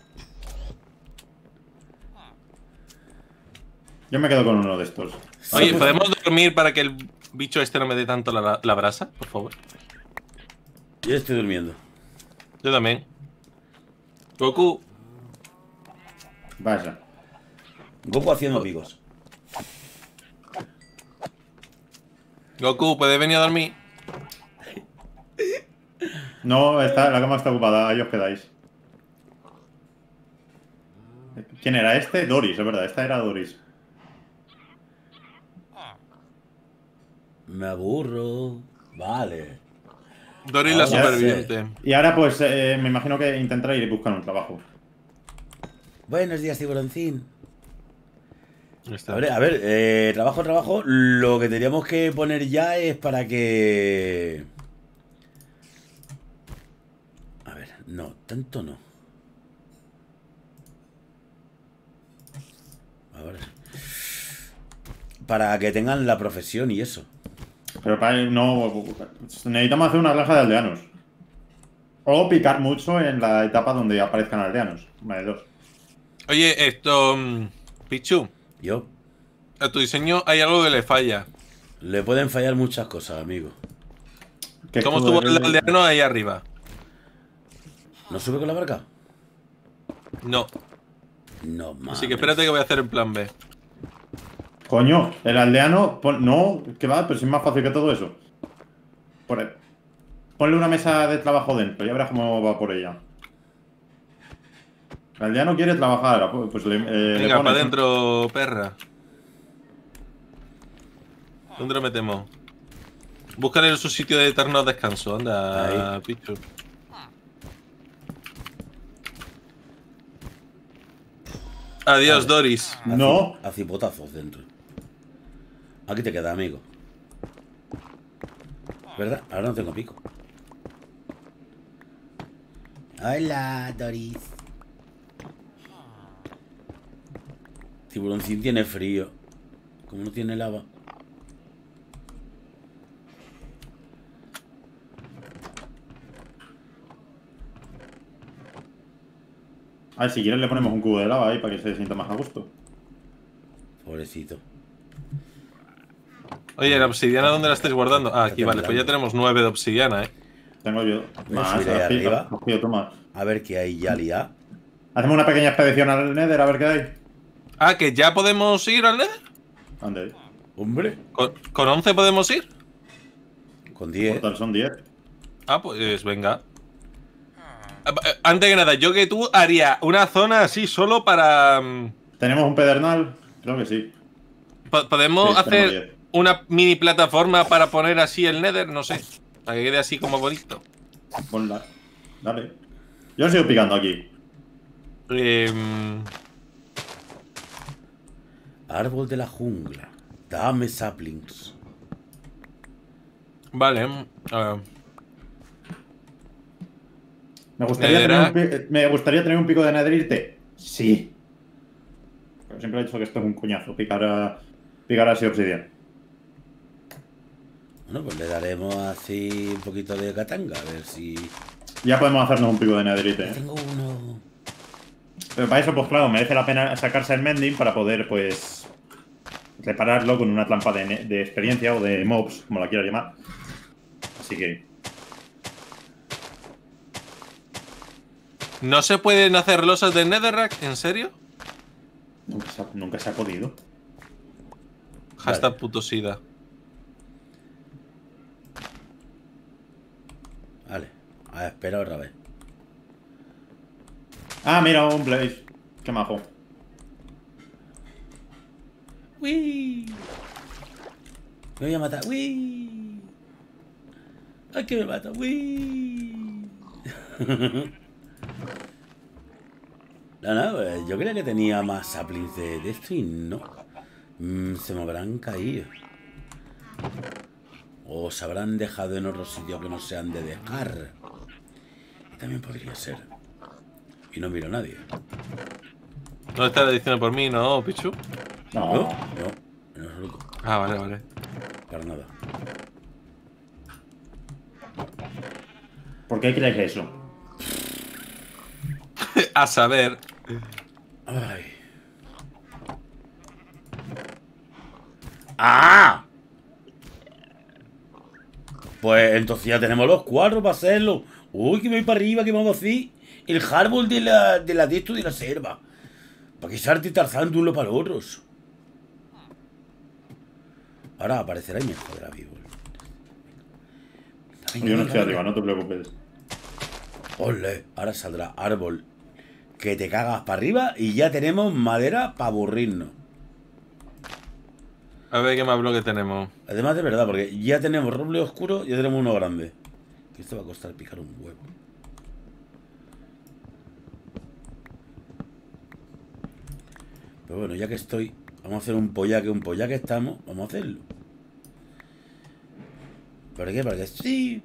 Yo me quedo con uno de estos. Oye, pues- ¿podemos dormir para que el bicho este no me dé tanto la brasa? Por favor. Yo estoy durmiendo. Yo también. Goku. Vaya. Goku haciendo picos. Goku, ¿puedes venir a dormir? No, la cama está ocupada, ahí os quedáis. ¿Quién era este? Doris, es verdad, esta era Doris. Me aburro. Vale. Doris la Ah, ya superviviente. Y ahora pues me imagino que intentará ir y buscar un trabajo. Buenos días, tiburoncín. Ya está. A ver, trabajo. Lo que tendríamos que poner ya es para que... A ver, no, tanto no. A ver. Para que tengan la profesión y eso. Pero para no. Necesitamos hacer una granja de aldeanos. O picar mucho en la etapa donde aparezcan aldeanos. Una de dos. Oye, esto. Pichu, Yo. a tu diseño hay algo que le falla. Le pueden fallar muchas cosas, amigo. Que ¿Cómo esto estuvo el aldeano ahí arriba? ¿No sube con la barca? No. No, mames. Así que espérate que voy a hacer el plan B. Coño, el aldeano. No, que va, pero si es más fácil que todo eso. Ponle una mesa de trabajo dentro, ya verás cómo va por ella. El aldeano quiere trabajar, pues le Venga, pones para adentro, perra. ¿Dónde lo metemos? Búscale su sitio de eterno descanso. Anda, Ahí. Pichu. Adiós, Vale. Doris. No. A cipotazos dentro. Aquí te queda, amigo. ¿Verdad? Ahora no tengo pico. Hola, Doris. Tiburoncín tiene frío. Como no tiene lava. A ver, si quieres le ponemos un cubo de lava ahí para que se sienta más a gusto. Pobrecito. Oye, ¿la obsidiana dónde la estáis guardando? Ah, aquí, Está vale. Pues ya temblando. tenemos 9 de obsidiana, ¿eh? Tengo yo. Me Más, subiré arriba. has cogido tú más. A ver qué hay ya liado. Hacemos una pequeña expedición al Nether a ver qué hay. Ah, ¿que ya podemos ir al Nether? ¿Dónde? Hombre, ¿Con 11 podemos ir? con 10. Total son 10. Ah, pues venga. Antes que nada, yo que tú haría una zona así solo para... ¿Tenemos un pedernal? Creo que sí. ¿Podemos Sí, tenemos hacer 10. una mini plataforma para poner así el Nether? No sé. Para que quede así como bonito. Ponla. Dale. Yo sigo picando aquí. Árbol de la jungla. Dame saplings. Vale. Me gustaría, Netherrack. me gustaría tener un pico de netherite. Sí. Pero siempre he dicho que esto es un coñazo, picar así obsidiana. Bueno, pues le daremos así un poquito de katanga. A ver si... Ya podemos hacernos un pico de netherite, ¿eh? Tengo uno... Pero para eso, pues claro, merece la pena sacarse el mending para poder, pues, repararlo con una trampa de experiencia o de mobs, como la quiera llamar. Así que... ¿No se pueden hacer losas de Netherrack? ¿En serio? Nunca se ha podido. Hashtag puto sida. Vale. A ver, espera otra vez. Ah, mira, un blaze. Qué majo. ¡Uy! Me voy a matar. ¡Uy! ¡Ay, que me mata! ¡Uy! No, pues, yo creía que tenía más saplings de esto y no. Se me habrán caído. O se habrán dejado en otro sitio que no se han de dejar. También podría ser. Y no miro a nadie. No estás diciendo por mí, ¿no, Pichu? No. En absoluto. Ah, vale. Para nada. ¿Por qué crees eso? A saber. Ay. ¡Ah! Pues entonces ya tenemos los 4 para hacerlo. Uy, que me voy para arriba, que vamos a hacer el árbol de la de esto de la selva. Para que salte Tarzán de uno para los otros. Ahora aparecerá y me joderá vivo. Yo no estoy arriba, no te preocupes. Ole, ahora saldrá árbol que te cagas para arriba y ya tenemos madera para aburrirnos. A ver qué más bloques tenemos. Además de verdad, porque ya tenemos roble oscuro y ya tenemos uno grande. Que esto va a costar picar un huevo. Pero bueno, ya que estoy, vamos a hacer un pollaque estamos, vamos a hacerlo. ¿Para qué? Para que sí.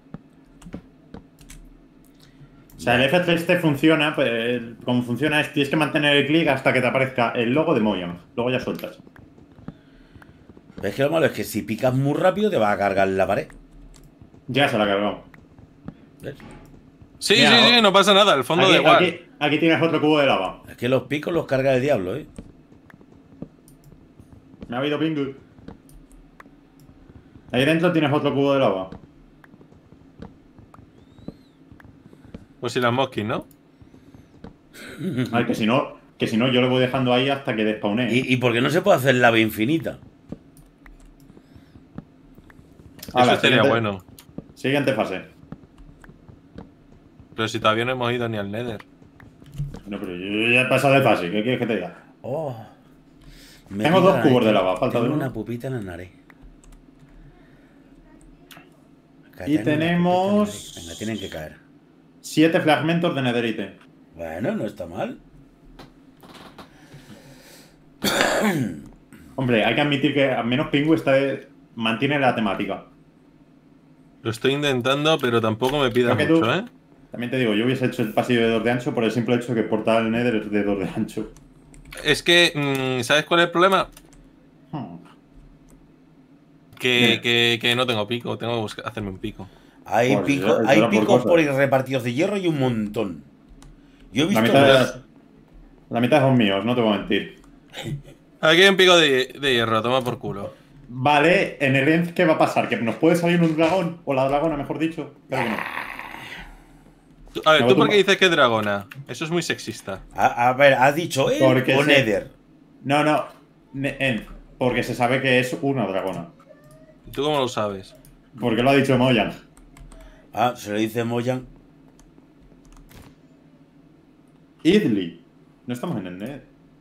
O sea, el F3 te funciona, pues, como funciona es tienes que mantener el clic hasta que te aparezca el logo de Mojang. Luego ya sueltas. Pero es que lo malo es que si picas muy rápido te va a cargar la pared. Ya se la ha cargado. ¿Ves? Sí, Mira, sí, no pasa nada. El fondo Aquí, da igual. aquí tienes otro cubo de lava. Es que los picos los carga el diablo, ¿eh? Me ha habido pingu. Ahí dentro tienes otro cubo de lava. Pues si las mosquis, ¿no? Ay, que si no yo lo voy dejando ahí hasta que despawne. ¿Y por qué no se puede hacer lava infinita? Eso sería bueno. Siguiente fase. Pero si todavía no hemos ido ni al Nether. No, pero yo ya he pasado de fase. ¿Qué quieres que te diga? Oh. Tengo 2 cubos de lava, falta de tengo uno. una pupita en la nariz. Y tenemos... Venga, tienen que caer. 7 fragmentos de netherite. Bueno, no está mal. Hombre, hay que admitir que al menos Pingu mantiene la temática. Lo estoy intentando, pero tampoco me pida Creo que mucho, tú- ¿eh? También te digo, yo hubiese hecho el pasillo de 2 de ancho por el simple hecho que el portal nether es de 2 de ancho. Es que, ¿sabes cuál es el problema? Que no tengo pico. Tengo que hacerme un pico. Hay Pues picos, ya hay será por picos por cosas. repartidos de hierro y un montón. Yo he La visto la mitad son míos, no te voy a mentir. Aquí hay un pico de hierro, toma por culo. Vale, en el end, ¿qué va a pasar? ¿Que nos puede salir un dragón? O la dragona, mejor dicho. Creo que no. A ver, No, ¿tú tú por qué ma- dices que es dragona? Eso es muy sexista. A ver, ¿has dicho él Porque o se- Nether? No. End. Porque se sabe que es una dragona. ¿Tú cómo lo sabes? Porque lo ha dicho Mojang. Ah, se lo dice Mojang. Idli. No estamos en el net.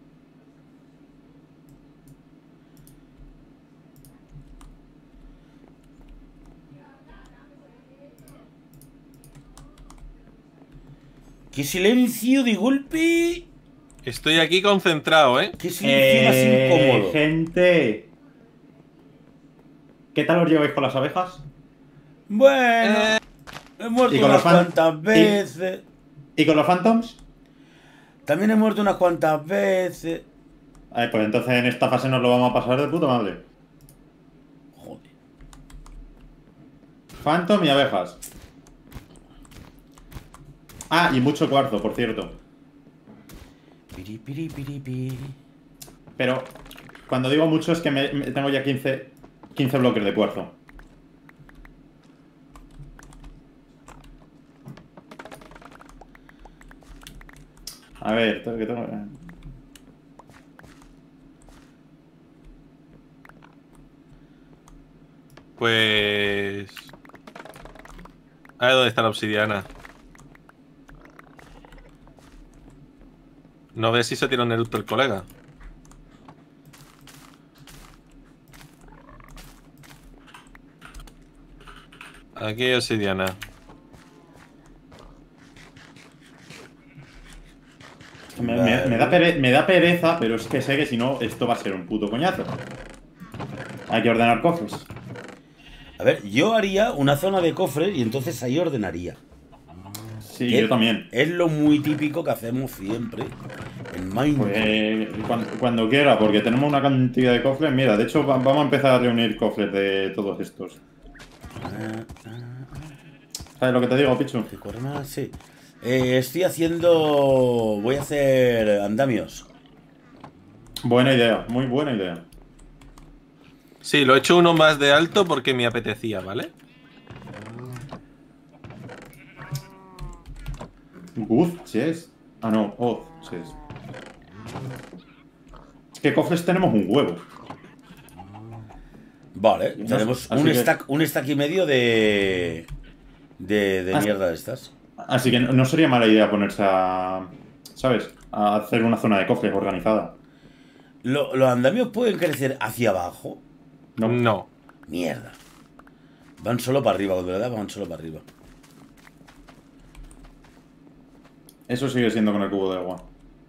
¡Qué silencio de golpe! Estoy aquí concentrado, ¿eh? ¡Qué silencio más incómodo! Gente. ¿Qué tal os lleváis con las abejas? Bueno, he muerto ¿Y con unas los fan- cuantas veces. ¿Y con los phantoms? También he muerto unas cuantas veces. Pues entonces en esta fase nos lo vamos a pasar de puta madre. Joder. Phantom y abejas. Ah, y mucho cuarzo, por cierto. Piri, piri, piri, piri. Pero cuando digo mucho es que tengo ya 15 bloques de cuarzo. A ver, ¿qué tengo? Pues... A ver dónde está la obsidiana. No ves si se tira un eructo el colega. Aquí hay obsidiana. Me da pereza, pero es que sé que si no, esto va a ser un puto coñazo. Hay que ordenar cofres. A ver, yo haría una zona de cofres y entonces ahí ordenaría. Sí, yo también. Es lo muy típico que hacemos siempre en Minecraft. Pues, cuando quiera, porque tenemos una cantidad de cofres. Mira, de hecho, vamos a empezar a reunir cofres de todos estos. ¿Sabes lo que te digo, Pichu? Sí. Estoy haciendo... Voy a hacer andamios. Buena idea, muy buena idea. Sí, lo he hecho uno más de alto porque me apetecía, ¿vale? Good chest. Ah, no, odd chest. Es que cofres tenemos un huevo. Vale, tenemos un stack y medio de mierda de estas. Así que no sería mala idea ponerse a... ¿Sabes? A hacer una zona de cofres organizada. ¿Los andamios pueden crecer hacia abajo? No. Mierda. Van solo para arriba, cuando le das van solo para arriba. Eso sigue siendo con el cubo de agua.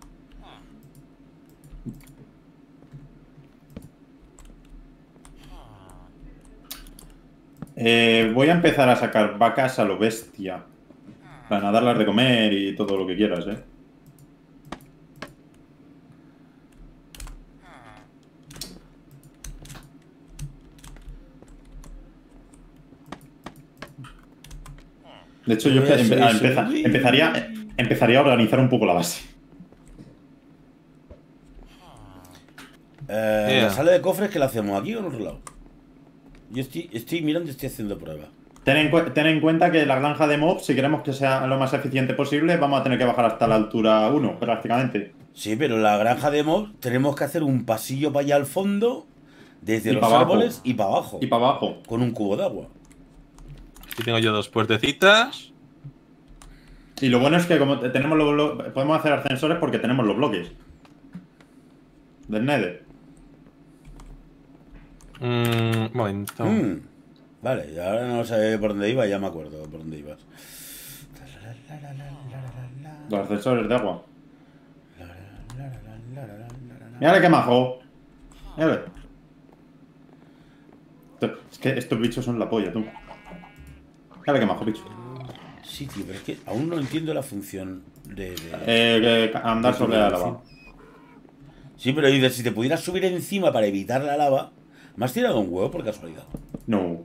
Voy a empezar a sacar vacas a lo bestia. Para darlas de comer y todo lo que quieras, ¿eh? De hecho, yo empezaría a organizar un poco la base. La sala de cofres, que la hacemos aquí o en otro lado. Yo estoy mirando y estoy haciendo pruebas. Ten en cuenta que la granja de mobs, si queremos que sea lo más eficiente posible, vamos a tener que bajar hasta la altura 1, prácticamente. Sí, pero la granja de mobs tenemos que hacer un pasillo para allá al fondo, desde los abajo. árboles y para abajo. Y para abajo. Con un cubo de agua. Aquí tengo yo 2 puertecitas. Y lo bueno es que como tenemos podemos hacer ascensores porque tenemos los bloques del Nether. Un momento. Vale, y ahora no sé por dónde iba, ya me acuerdo por dónde ibas. Los ascensores de agua. Mira qué majo. Mírale. Es que estos bichos son la polla, tú. Mira qué majo, bicho. Sí, tío, pero es que aún no entiendo la función de andar sobre la lava. Sí, pero dices, si te pudieras subir encima para evitar la lava, ¿me has tirado un huevo por casualidad? No.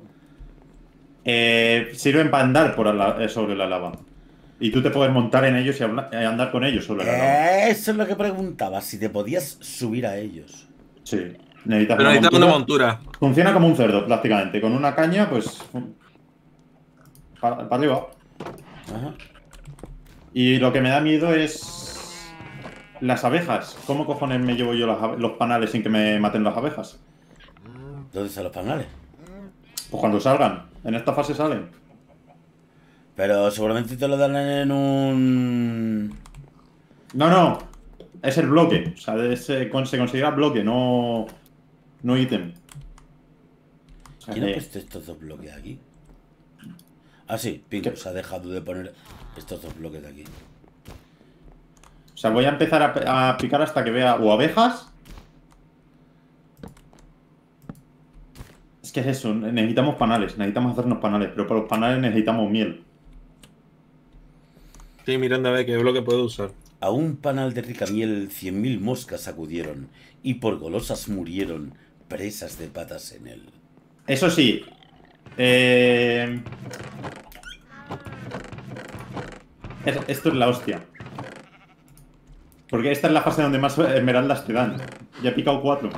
Sirven para andar sobre la lava. Y tú te puedes montar en ellos y andar con ellos sobre la lava. Eso es lo que preguntaba, si te podías subir a ellos. Sí. Pero necesitas una montura. Funciona como un cerdo, prácticamente. Con una caña, pues... Para arriba. Ajá. Y lo que me da miedo es... las abejas. ¿Cómo cojones me llevo yo los panales sin que me maten las abejas? ¿Dónde están los panales? Pues cuando salgan. En esta fase salen. Pero seguramente te lo dan en un... No. Es el bloque. O sea, se considera bloque, no ítem. O sea, ¿Quién ha puesto estos dos bloques aquí? Ah, sí, Pingo se ha dejado de poner estos dos bloques de aquí. O sea, voy a empezar a picar hasta que vea o abejas. Es que es eso, necesitamos panales, necesitamos hacernos panales, pero para los panales necesitamos miel. Estoy mirando a ver qué bloque puedo usar. A un panal de rica miel 100.000 moscas acudieron y por golosas murieron, presas de patas en él. Eso sí. Esto es la hostia. Porque esta es la fase donde más esmeraldas te dan. Ya he picado 4.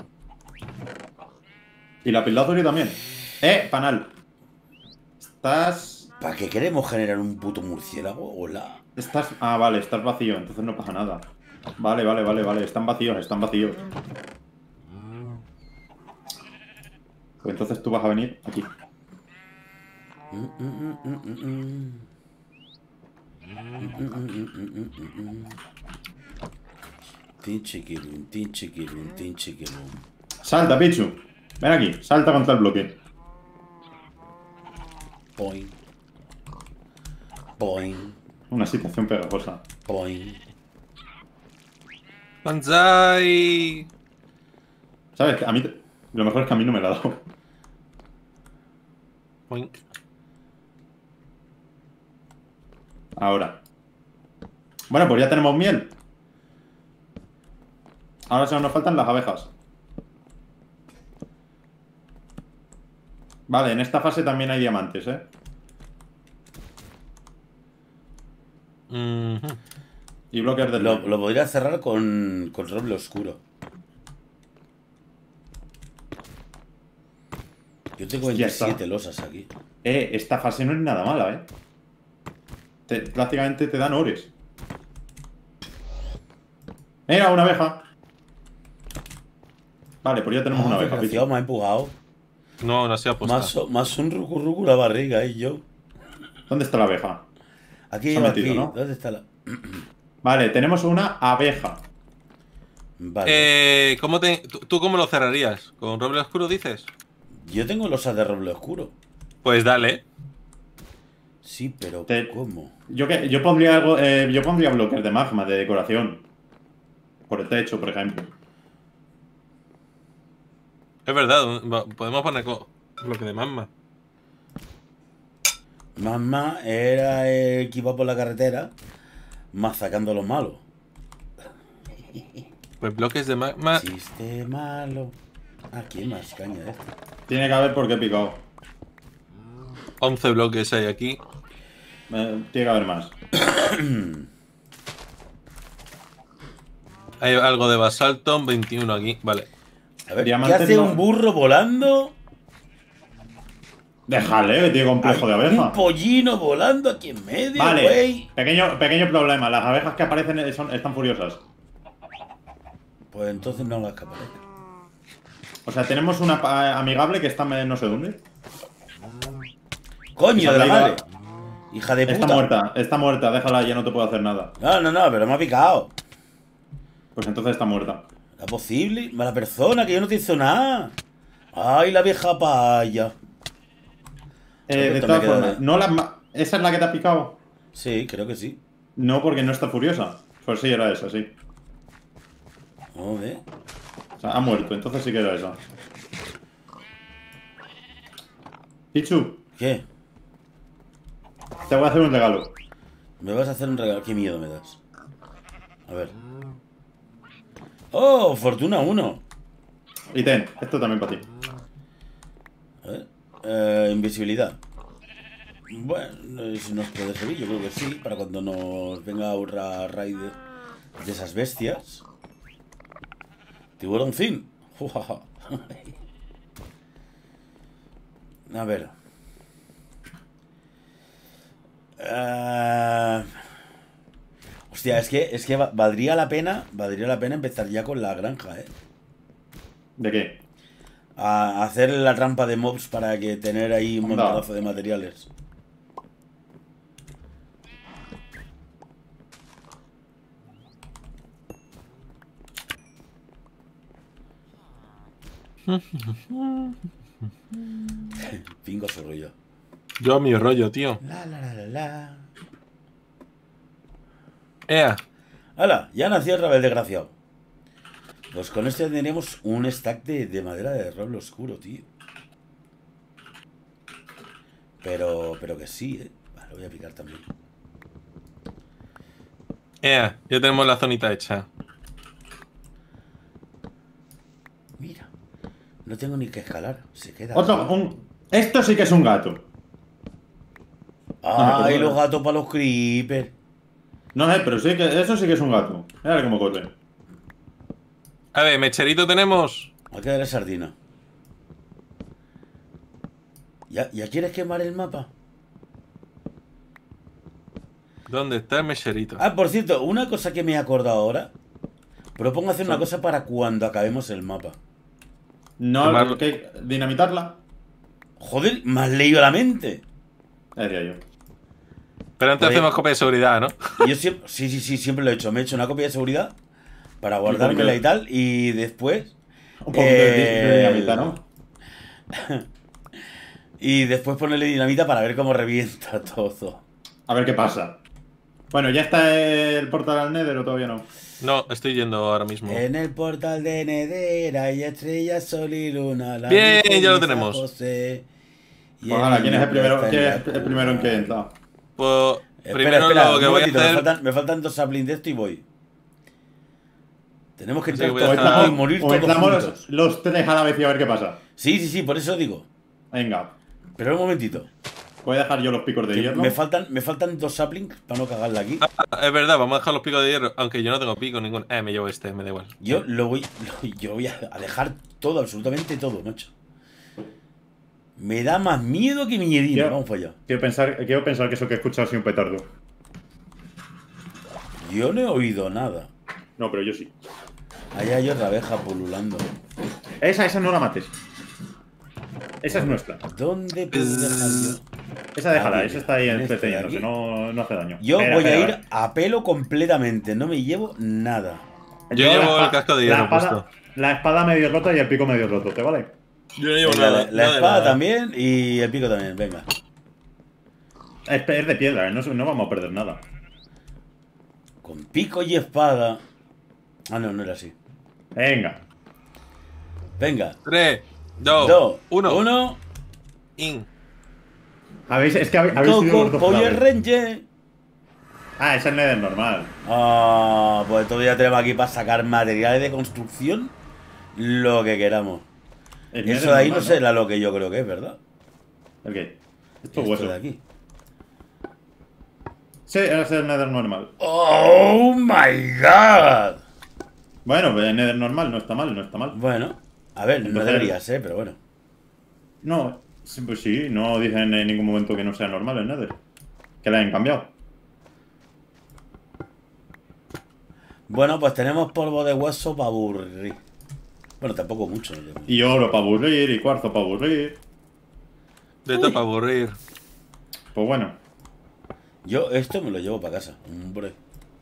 Y la pilazorio también. Panal. Estás... ¿Para qué queremos generar un puto murciélago? Hola. Estás... Ah, vale, estás vacío, entonces no pasa nada. Vale. Están vacíos. Pues entonces tú vas a venir aquí. Tinchiquilum. Salta, Pichu. Ven aquí, salta contra el bloque. Point. Point. Una situación pegajosa. Point. Banzai. ¿Sabes? A mí, lo mejor es que a mí no me la ha dado. Boink. Ahora. Bueno, pues ya tenemos miel. Ahora solo nos faltan las abejas. Vale, en esta fase también hay diamantes, ¿eh? Y bloques de Lo podría cerrar con roble oscuro. Yo tengo Ya está. 27 losas aquí. Esta fase no es nada mala, ¿eh? Prácticamente te dan ores. ¡Mira, una abeja! Vale, pues ya tenemos una abeja. Desgraciado, me ha empujado. No, no se ha puesto. Más un rucurrucu la barriga, yo. ¿Dónde está la abeja? Aquí, Se ha metido, aquí. ¿no? ¿Dónde está la...? Vale, tenemos una abeja. Vale. ¿Tú cómo lo cerrarías? ¿Con roble oscuro dices? Yo tengo losas de roble oscuro. Pues dale. Sí, pero ¿cómo? Yo pondría algo. Yo pondría bloques de magma, de decoración. Por el techo, por ejemplo. Es verdad, podemos poner bloque de magma. Mamá era el que iba por la carretera masacando a los malos. Pues bloques de magma. Chiste malo. Aquí más caña de esto. Tiene que haber porque he picado. 11 bloques hay aquí. Tiene que haber más. Hay algo de basalto, 21 aquí. Vale. A ver, ¿qué Diamantes hace no. un burro volando? Déjale, que tiene complejo de Hay abeja. un pollino volando aquí en medio, Vale, güey. pequeño problema. Las abejas que aparecen están furiosas. Pues entonces no las escaparé. O sea, tenemos una amigable que está no sé dónde. Coño de la Esa madre. Hija de puta. Está muerta, déjala, ya no te puedo hacer nada. No, pero me ha picado. Pues entonces está muerta. ¿Es posible? Mala persona, que yo no te hizo nada. Ay, la vieja paya. De todas formas, ¿esa es la que te ha picado? Sí, creo que sí. No, porque no está furiosa. Pues sí, era esa, sí. Joder. O sea, ha muerto, entonces sí que era esa. Pichu, ¿Qué? te voy a hacer un regalo. ¿Me vas a hacer un regalo? ¿Qué miedo me das? A ver. ¡Oh! Fortuna 1. Y ten, esto también para ti. A ver. Invisibilidad. Bueno, si nos puede servir, yo creo que sí. Para cuando nos venga a raid de esas bestias. Tiburón fin. A ver. Hostia, es que valdría la pena empezar ya con la granja, ¿eh? ¿De qué? A hacer la trampa de mobs para que tener ahí un Anda. montonazo de materiales. Pingo su rollo. Yo a mi rollo, tío. La. Ea. ¡Hala! Ya nació otra vez, desgraciado. Pues con este tendríamos un stack de madera de roble oscuro, tío. Pero que sí, ¿eh? Vale, lo voy a picar también. Ea, ya tenemos la zonita hecha. Mira. No tengo ni que escalar. Se queda. Esto sí que es un gato. ¡Ay, los gatos para los creepers! No sé, pero sí que eso sí que es un gato. Mira cómo corre. A ver, mecherito tenemos. Va a quedar la sardina. ¿Ya quieres quemar el mapa? ¿Dónde está el mecherito? Ah, por cierto, una cosa que me he acordado ahora. Propongo hacer una cosa para cuando acabemos el mapa. No, ¿qué? ¿Dinamitarla? Joder, me has leído la mente. Decía yo. Pero antes Oye. hacemos copia de seguridad, ¿no? Yo siempre, sí, siempre lo he hecho. Me he hecho una copia de seguridad para guardármela y tal. Y después. Un poquito de dinamita, ¿no? Y después ponerle dinamita para ver cómo revienta todo. A ver qué pasa. Bueno, ¿ya está el portal al Nether o todavía no? No, estoy yendo ahora mismo. En el portal de Nether hay estrellas, sol y luna. La Bien, Virgen ya lo y San tenemos. José, y Pues ahora, ¿quién es el primero, está en quién la es el primero en que entra? Pues Espera, primero espera, lo que un voy a momentito, hacer. me faltan 2 saplings de esto y voy. Tenemos que Así entrar que voy a todos dejar- juntos y morir O todos entramos juntos. los tres a la vez y a ver qué pasa. Sí, sí, sí, por eso digo. Venga, Pero un momentito. voy a dejar yo los picos de Que hierro. me faltan 2 saplings para no cagarla aquí. Es verdad, vamos a dejar los picos de hierro. Aunque yo no tengo pico ningún. Me llevo este, me da igual. Yo voy a dejar todo, absolutamente todo, macho. Me da más miedo que miedino. Vamos para allá. Quiero pensar que eso que he escuchado ha sido un petardo. Yo no he oído nada. No, pero yo sí. Allá hay otra abeja pululando. Esa no la mates. Esa es nuestra. ¿Dónde puedo dejar yo? Esa déjala, Aquí, esa está ahí en este de entreteniéndose, aquí. no hace daño. Yo Espera, voy a espera, ir a pelo completamente. No me llevo nada. Yo la llevo espada- el casco de la hierro espada, puesto. la espada medio rota y el pico medio roto, ¿te vale? Yo no llevo Venga, nada. la nada de espada nada. también y el pico también. Venga. Es de piedra, no vamos a perder nada. Con pico y espada. Ah, no, no era así. Venga. Venga. 3, 2, 2, 1. 1. In. Habéis sido los Go, dos Power claves. Ranger. Ah, esa es Nether normal. Ah, pues todavía tenemos aquí para sacar materiales de construcción. Lo que queramos. Es Eso Nether de ahí normal, no será lo que yo creo que es, ¿verdad? ¿El qué? Esto es Esto hueso. de aquí. Sí, es el Nether normal. ¡Oh, my God! Bueno, pues el Nether normal no está mal, no está mal. Bueno, a ver, no Entonces- debería ser, pero bueno. No, sí, pues sí, no dicen en ningún momento que no sea normal el Nether. Que la hayan cambiado. Bueno, pues tenemos polvo de hueso para aburrir. Bueno, tampoco mucho. Y oro para aburrir, y cuarzo para aburrir. De todo para aburrir. Pues bueno. Yo esto me lo llevo para casa, hombre.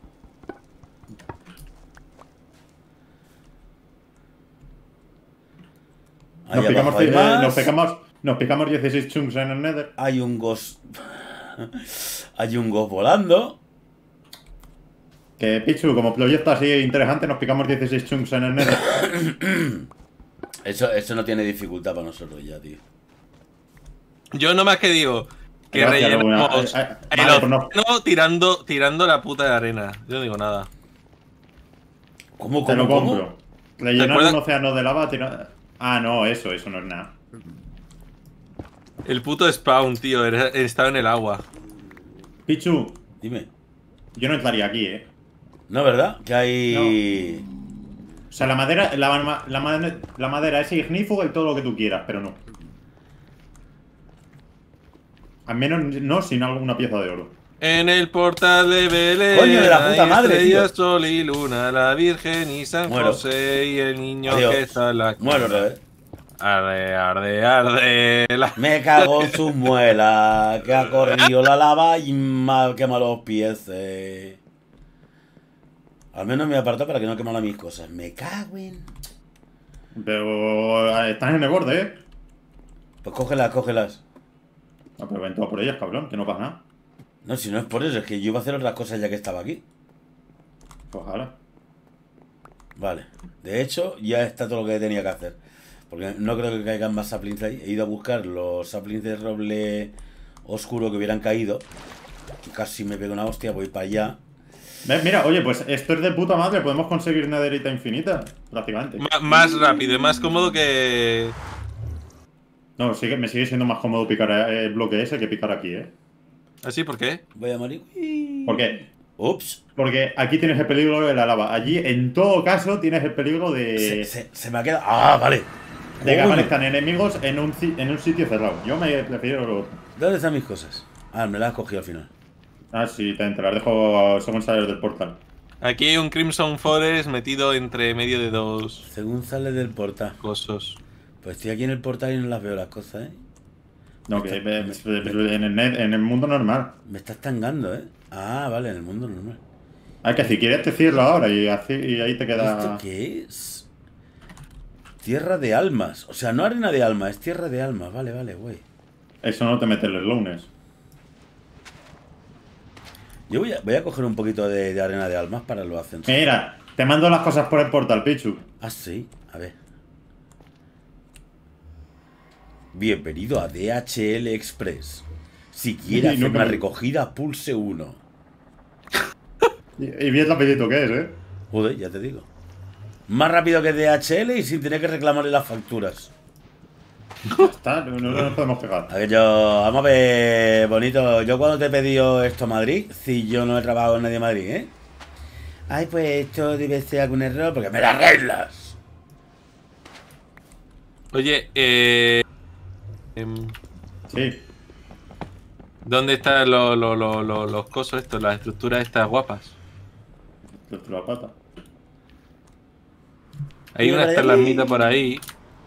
Nos Allá picamos, abajo hay más. nos picamos 16 chunks en el Nether. Hay un ghost. Hay un ghost volando. Que Pichu, como proyecto así interesante, nos picamos 16 chunks en el Nether. Eso no tiene dificultad para nosotros ya, tío. Yo nomás que digo que Gracias, rellenamos Laguna. el Vale, pues no. océano tirando la puta de arena. Yo no digo nada. ¿Cómo, Te lo cómo, compro. cómo? Rellenar ¿Recuerda? un océano de lava. Ah, no, eso no es nada. El puto spawn, tío, estaba en el agua. Pichu, Dime. yo no entraría aquí, No, ¿verdad? Que hay... O sea, la madera es ignífuga y todo lo que tú quieras, pero no. Al menos no sin alguna pieza de oro. En el portal de Belén. Coño, de la puta hay madre, estrellas, tío. sol y luna, la Virgen y San Muero. José y el niño Adiós. que está en la Muero, cuna. ¿verdad? Arde, arde, arde. Me cago en sus muelas, que ha corrido la lava y me ha quemado los pies. Al menos me apartó para que no quemara mis cosas. Me cago en... Pero están en el borde, Pues cógelas, cógelas. No, pero ven todo por ellas, cabrón, que no pasa nada. No, si no es por eso, es que yo iba a hacer otras cosas ya que estaba aquí. Pues ojalá. Vale. De hecho, ya está todo lo que tenía que hacer. Porque no creo que caigan más saplings ahí. He ido a buscar los saplings de roble oscuro que hubieran caído. Casi me pego una hostia, voy para allá. ¿Ves? Mira, oye, pues esto es de puta madre. Podemos conseguir netherita infinita, prácticamente. Más rápido y más cómodo que. No, me sigue siendo más cómodo picar el bloque ese que picar aquí, ¿Así? ¿Por qué? Voy a morir. ¿Por qué? Ups. Porque aquí tienes el peligro de la lava. Allí, en todo caso, tienes el peligro de Se me ha quedado... Ah, vale. que Uy. aparezcan enemigos en un sitio cerrado. Yo me prefiero... ¿Dónde están mis cosas? Ah, me las has cogido al final. Ah, sí, te las dejo según sales del portal. Aquí hay un Crimson Forest metido entre medio de dos Según sale del portal. cosos. Pues estoy aquí en el portal y no las veo las cosas, ¿eh? No, que en el mundo normal. Me estás tangando, ¿eh? Ah, vale, en el mundo normal. Ah, que si quieres te cierro ahora y ahí te ¿Esto queda... qué es? Tierra de almas. O sea, no arena de alma, es tierra de almas. Vale, vale, güey. Eso no te mete el slowness. Yo voy a coger un poquito de arena de almas para los ascensos. Mira, te mando las cosas por el portal, Pichu. Ah, sí. A ver. Bienvenido a DHL Express. Si quiere hacer nunca una me- recogida, pulse 1. Y bien rapidito que es, ¿eh? Joder, ya te digo. Más rápido que DHL y sin tener que reclamarle las facturas. Ya está, no nos podemos pegar. A ver, vamos a ver, bonito. Yo cuando te he pedido esto a Madrid, si yo no he trabajado en nadie de Madrid, ¿eh? Ay, pues esto debe ser algún error porque me lo arreglas. Oye, Sí. ¿dónde están los cosos estos, las estructuras estas guapas? La pata. Hay Mira, una por ahí. estalagmita por ahí.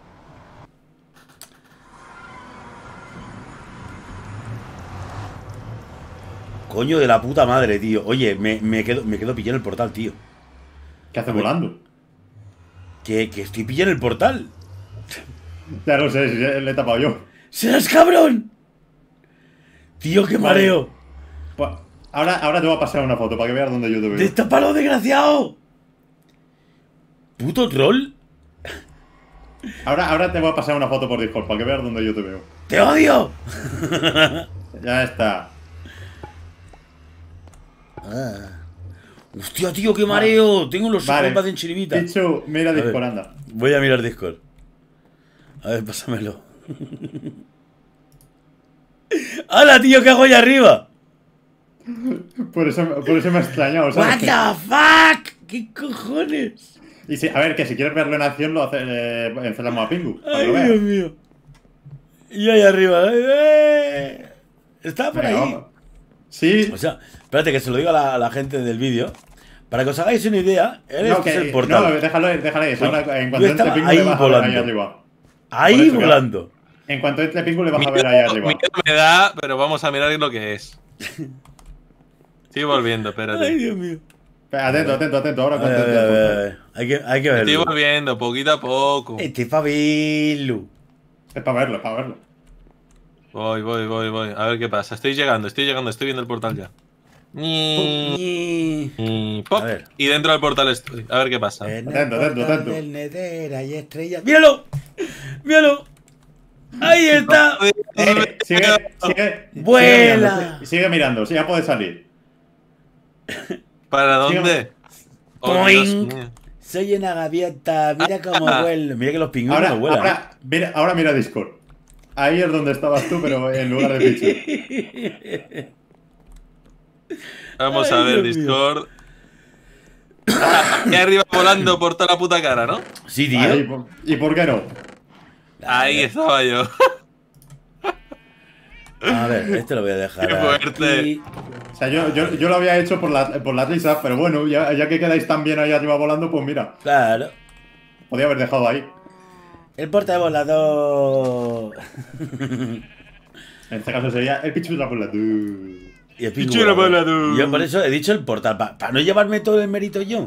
Coño de la puta madre, tío. Oye, me quedo pillado en el portal, tío. ¿Qué hace A ver. volando? Que estoy pillado en el portal. Ya lo sé, si le he tapado yo. ¡Serás cabrón! Tío, qué mareo. Pues, ahora te voy a pasar una foto para que veas dónde yo te veo. ¡Destápalo, desgraciado! ¿Puto troll? Ahora te voy a pasar una foto por Discord para que veas dónde yo te veo. ¡Te odio! Ya está. Hostia, tío, qué mareo. Tengo los Vale. compas en chiribita. Pichu, mira A ver. Discord, anda. Voy a mirar Discord. A ver, pásamelo. ¡Hala, tío! ¿Qué hago ahí arriba? Por eso me ha extrañado, ¿What ¿sabes? the fuck? ¿Qué cojones? Y si, a ver, que si quieres verlo en acción, lo encerramos a Pingu. Para que Ay, lo veas. Dios mío. Y ahí arriba. Está por Venga, ahí. vamos. Sí. O sea, espérate que se lo digo a la gente del vídeo. Para que os hagáis una idea, este es el No, portal. déjalo ir. Ahora, en yo cuanto entre estaba Pingu, ahí le vas a ver ahí volando. arriba. Ahí Por eso, volando. En cuanto entre Pingu, le vas a ver ahí arriba. Miedo me da, pero vamos a mirar lo que es. Estoy volviendo, Ay, espérate. Dios mío. Atento. Ahora A cuando ver, entre a el ver, a portal. ver. Hay que Estoy verlo. volviendo, poquito a poco. Este Fabilu. Es para verlo, es para verlo. Voy. A ver qué pasa. Estoy llegando, estoy viendo el portal ya. Pop. A ver. Y dentro del portal estoy. A ver qué pasa. En el Atento. portal del Nether hay estrellas. ¡Míralo! ¡Míralo! ¡Ahí está! Sigue. ¡Vuela! Sigue mirando, ya puede salir. ¿Para dónde? Sígame. Oh, Dios Poing. mío. Soy una gaviota, mira cómo vuelo. Mira que los pingüinos no vuelan. Ahora mira Discord. Ahí es donde estabas tú, pero en lugar de Pichu. Vamos Ay, a ver, Dios mío. Discord. Aquí arriba volando por toda la puta cara, ¿no? Sí, tío. Ahí, ¿y por qué no? Ahí estaba yo. A ver, este lo voy a dejar. Qué fuerte. aquí. O sea, yo lo había hecho por la risa, pero bueno, ya que quedáis tan bien ahí arriba volando, pues mira, Claro. podía haber dejado ahí. El porta volador. En este caso sería el Pichu la volador. Y el pingu Pichu la volador. volador. Yo por eso he dicho el portal, para no llevarme todo el mérito yo.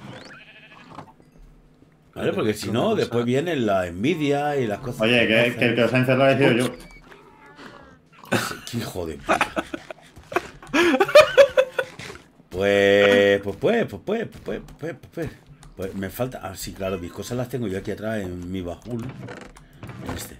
¿Vale? Porque si no, después vienen la envidia y las cosas. Oye, que el que os ha encerrado he sido yo. ¡Qué hijo de puta! Pues me falta. Ah, sí, claro, mis cosas las tengo yo aquí atrás en mi bajul. En este.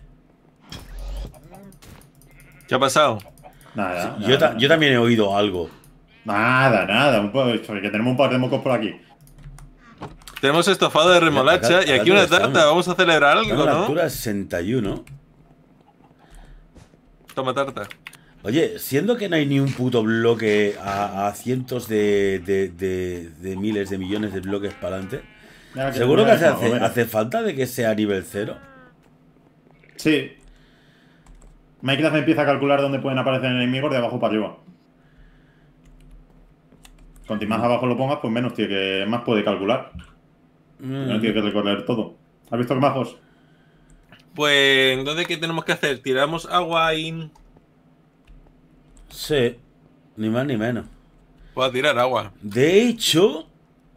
¿Qué ha pasado? Nada. Yo también he oído algo. Nada. Que tenemos un par de mocos por aquí. Tenemos estofado de remolacha Acá- y aquí acá una estamos. tarta. Vamos a celebrar Tengo algo, la ¿no? altura 61. Toma tarta. Oye, siendo que no hay ni un puto bloque a cientos de miles de millones de bloques para adelante, Mira ¿seguro que mira, mira. hace falta de que sea nivel 0? Sí. Minecraft empieza a calcular dónde pueden aparecer enemigos de abajo para arriba. Cuanto más abajo lo pongas, pues más puede calcular. No tiene que recorrer todo. ¿Has visto qué majos? Pues, entonces, ¿qué tenemos que hacer? ¿Tiramos agua y...? Sí, ni más ni menos. Voy a tirar agua. De hecho,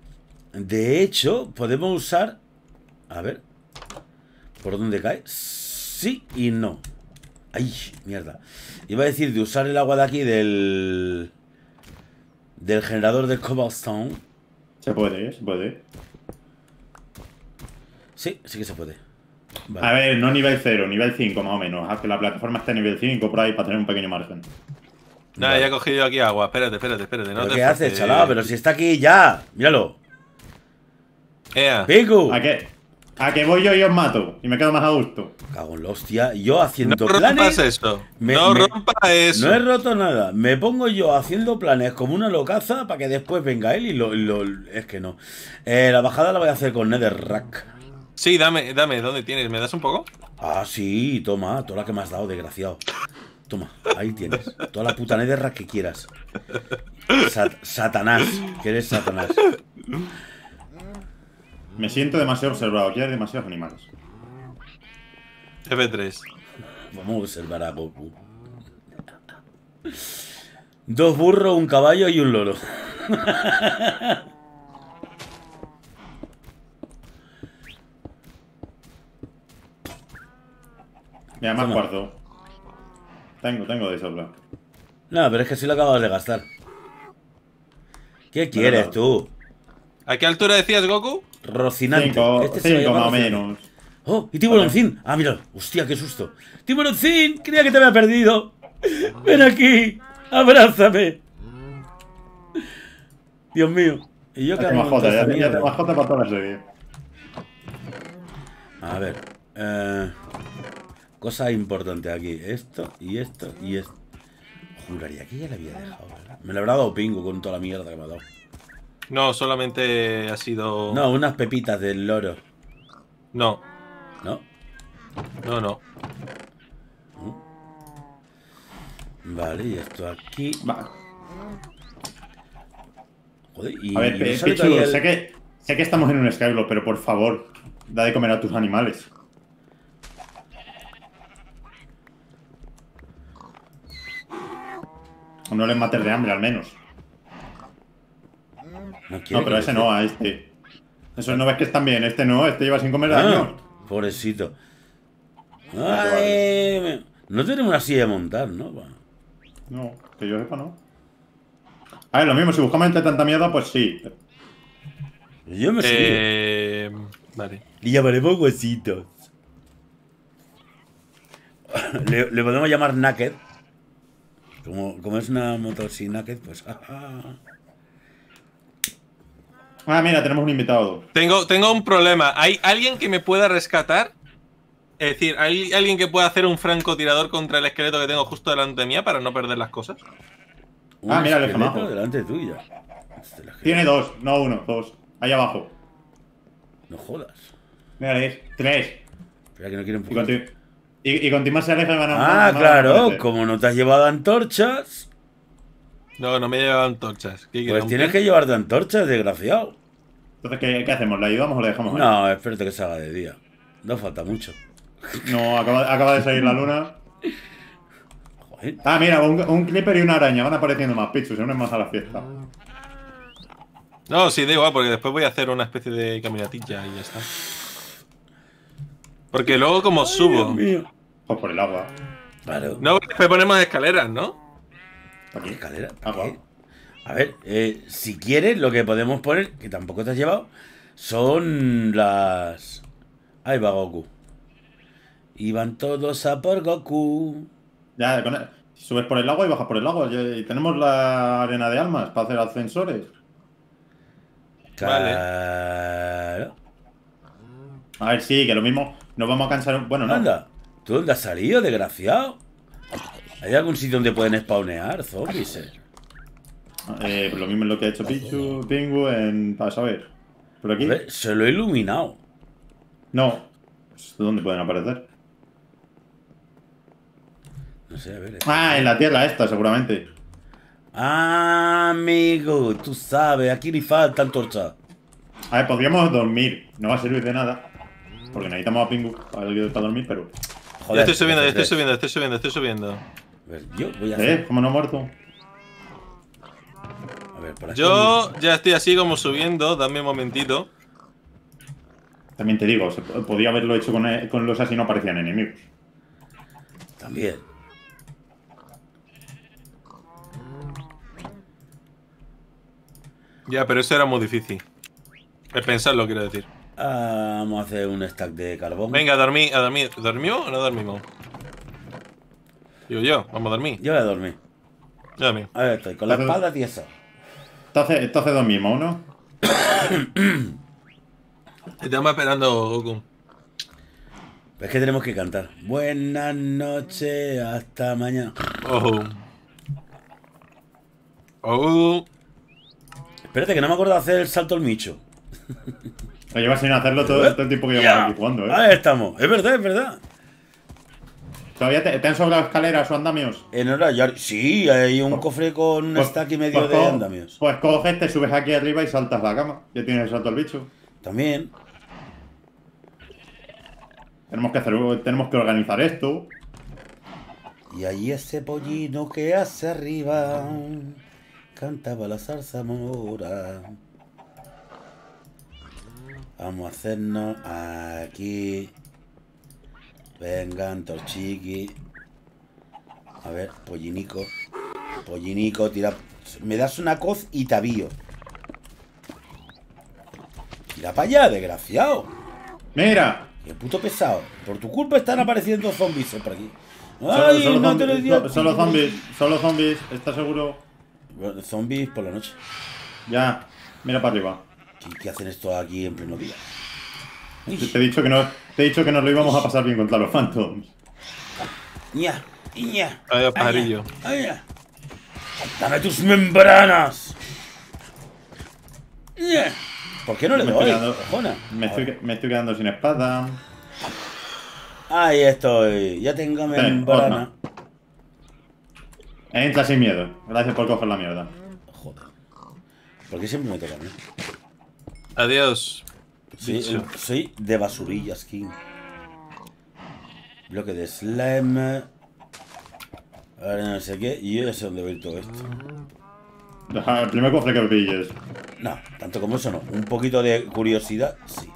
podemos usar... A ver, ¿por dónde cae? Sí y no. Ay, mierda. Iba a decir de usar el agua de aquí del generador de cobblestone. Se puede, se puede. Sí, sí que se puede. Vale. A ver, no nivel 0, nivel 5 más o menos. Haz que la plataforma esté a nivel 5 por ahí para tener un pequeño margen. Nada, Vale. ya he cogido aquí agua. Espérate. No ¿Pero te qué haces, esfuerces. chaval? Pero si está aquí ya. Míralo. Ea. ¡Pico! ¿A qué voy yo y os mato? Y me quedo más a gusto. Cago en la hostia. Yo No haciendo rompas planes. eso. No rompas eso. No he roto nada. Me pongo yo haciendo planes como una locaza para que después venga él y lo. Es que no. La bajada la voy a hacer con Netherrack. Sí, dame. ¿Dónde tienes? ¿Me das un poco? Ah, sí, toma. Toda la que me has dado, desgraciado. Toma, ahí tienes. Toda la puta Netherrack que quieras. Satanás. Que eres Satanás. Me siento demasiado observado. Aquí hay demasiados animales. F3. Vamos a observar a Goku. 2 burros, un caballo y un loro. Mira, más Toma. cuarzo. Tengo de sobra. No, pero es que sí lo acabas de gastar. ¿Qué quieres no. tú? ¿A qué altura decías, Goku? Rocinante. 5 se lo llama más o Rocinante. menos. ¡Oh! ¡Y Tiburoncín! ¡Ah, mira! ¡Hostia, qué susto! ¡Tiburoncín! Creía que te había perdido. ¡Ven aquí! ¡Abrázame! Dios mío. Y yo que Ya te hago con toda ya esta te mierda. majota para toda la serie. A ver. Cosa importante aquí. Esto y esto y esto. Juraría que ya le había dejado, ¿verdad? Me lo habrá dado Pingo con toda la mierda que me ha dado. No, solamente ha sido. No, unas pepitas del loro. No. ¿No? No. Vale, y esto aquí. Va. Joder, y A ver, y no sale Pichu, todavía el- sé que estamos en un Skyblock, pero por favor, da de comer a tus animales. O no les mates de hambre, al menos. No, quiere No, pero que ese le- no, a este. Eso no ves que están bien, este no, este lleva sin comer Ah, años. pobrecito. Ah, Ay, no tenemos una silla de montar, ¿no? Va. No, que yo sepa, no. A ver, lo mismo, si buscamos entre tanta mierda, pues sí. Yo me sigue. Vale. Y llamaremos huesitos. Le podemos llamar Naked. Como es una moto sin Naked, pues. Ah, mira, tenemos un invitado. Tengo un problema. ¿Hay alguien que me pueda rescatar? Es decir, ¿hay alguien que pueda hacer un francotirador contra el esqueleto que tengo justo delante mía para no perder las cosas? Ah, mira, el esqueleto esqueleto. delante tuya. Tiene dos, no uno, dos. Ahí abajo. No jodas. Mira, es tres. Espera que no quiero Y empujar. conti más se aleja van a. Ah, van a claro. aparecer. Como no te has llevado antorchas, No me llevan antorchas. ¿Qué pues tienes que llevarte antorchas, desgraciado. Entonces, ¿qué hacemos? ¿La ayudamos o la dejamos ahí? No, espérate que se haga de día. No falta mucho. No, acaba de salir la luna. Joder. Ah, mira, un clipper y una araña. Van apareciendo más, Pichu, se unen más a la fiesta. No, sí, da igual, porque después voy a hacer una especie de caminatilla y ya está. Porque luego como subo. Dios mío. Pues por el agua. Claro. No, después ponemos escaleras, ¿no? Aquí. Escalera. Agua. ¿Qué? A ver, si quieres, lo que podemos poner, que tampoco te has llevado, son las. Ahí va Goku. Y van todos a por Goku. Ya, si subes por el agua y bajas por el agua. Y tenemos la arena de almas para hacer ascensores. Vale. Claro. A ver, sí, que lo mismo. Nos vamos a cansar. Bueno, no. Anda, ¿tú dónde has salido, desgraciado? ¿Hay algún sitio donde pueden spawnear zombies? Pues lo mismo es lo que ha hecho Pichu, Pingu, para saber. Por A aquí. ver, se lo he iluminado. No. Pues, ¿dónde pueden aparecer? No sé, a ver. Ah, en la tierra esta, seguramente. Ah, amigo, tú sabes, aquí ni falta antorcha. A ver, podríamos dormir. No va a servir de nada. Porque necesitamos a Pingu para dormir, pero. Ya estoy subiendo, F3. estoy subiendo. A ver, yo voy a hacer. ¿Cómo no ha muerto? A ver, por aquí. Yo ya estoy así como subiendo, dame un momentito. También te digo, podía haberlo hecho con los así no aparecían enemigos. También. Ya, pero eso era muy difícil. Es pensarlo, quiero decir. Vamos a hacer un stack de carbón. Venga, a dormir. ¿Dormió o no dormimos? Digo yo, vamos a dormir. Yo voy a dormir. Yo también. A ver, estoy con la espada tiesa. Entonces dormimos, ¿no? Estamos esperando, Goku. Es que tenemos que cantar. Buenas noches, hasta mañana. Oh. Oh. Espérate, que no me acuerdo de hacer el salto al micho. Lo llevas sin hacerlo todo el tiempo que llevamos aquí jugando, ¿eh? Ahí estamos. Es verdad, es verdad. ¿Todavía te han sobrado escaleras o andamios? Sí, hay un cofre con un stack y medio de andamios. Pues coges, te subes aquí arriba y saltas la cama. Ya tienes el salto al bicho. También. Tenemos que organizar esto. Y allí ese pollino que hace arriba cantaba la zarzamora. Vamos a hacernos aquí. Venga, Antorchiqui. A ver, pollinico. Pollinico, tira. Me das una coz y te avío. Tira para allá, desgraciado. ¡Mira! Qué puto pesado. Por tu culpa están apareciendo zombies por aquí. Ay, solo zombies, ¿estás seguro? Bueno, zombies por la noche. Ya, mira para arriba. ¿Qué hacen esto aquí en pleno día? Te he dicho que nos lo íbamos a pasar bien contra los Phantoms. ¡Ña! ¡Ña! Adiós, pajarillo. ¡Ay! ¡Dame tus membranas! ¡Ña! ¿Por qué no le doy? Cojona. Me estoy quedando sin espada. Ahí estoy. Ya tengo membrana. Entra sin miedo. Gracias por coger la mierda. Joder. ¿Por qué siempre me toca a mí? Adiós. Soy de basurillas, King. Bloque de slime. Ahora no sé qué. Y yo ya sé dónde voy todo esto. Deja el primer cofre que pilles. No, tanto como eso no. Un poquito de curiosidad, sí.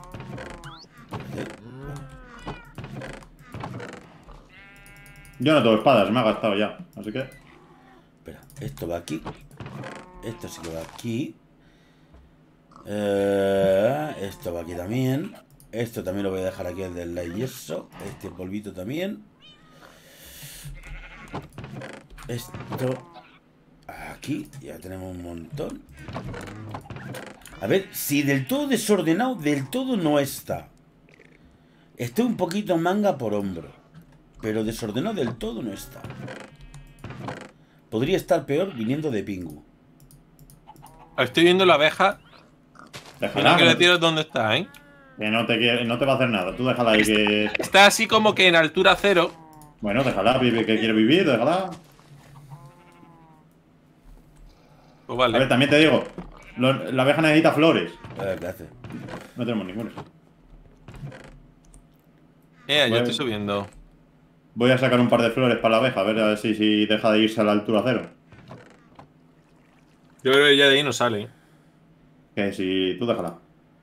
Yo no tengo espadas, me ha gastado ya. Así que. Espera, esto va aquí. Esto sí que va aquí. Esto va aquí también. Esto también lo voy a dejar aquí, el del yeso. Este polvito también. Esto aquí, ya tenemos un montón. A ver, si del todo desordenado, del todo no está. Estoy un poquito manga por hombro, pero desordenado del todo no está. Podría estar peor viniendo de Pingu. Estoy viendo la abeja. Déjala, No que le tiro dónde está, ¿eh? Que no te va a hacer nada. Tú déjala ahí que. Está así como que en altura cero. Bueno, déjala, vive que quiere vivir, déjala. Pues vale. A ver, también te digo, la abeja necesita flores. ¿Qué hace? No tenemos ninguna. Yo estoy subiendo. Voy a sacar un par de flores para la abeja, a ver si deja de irse a la altura cero. Yo creo que ya de ahí no sale. Que si tú déjala.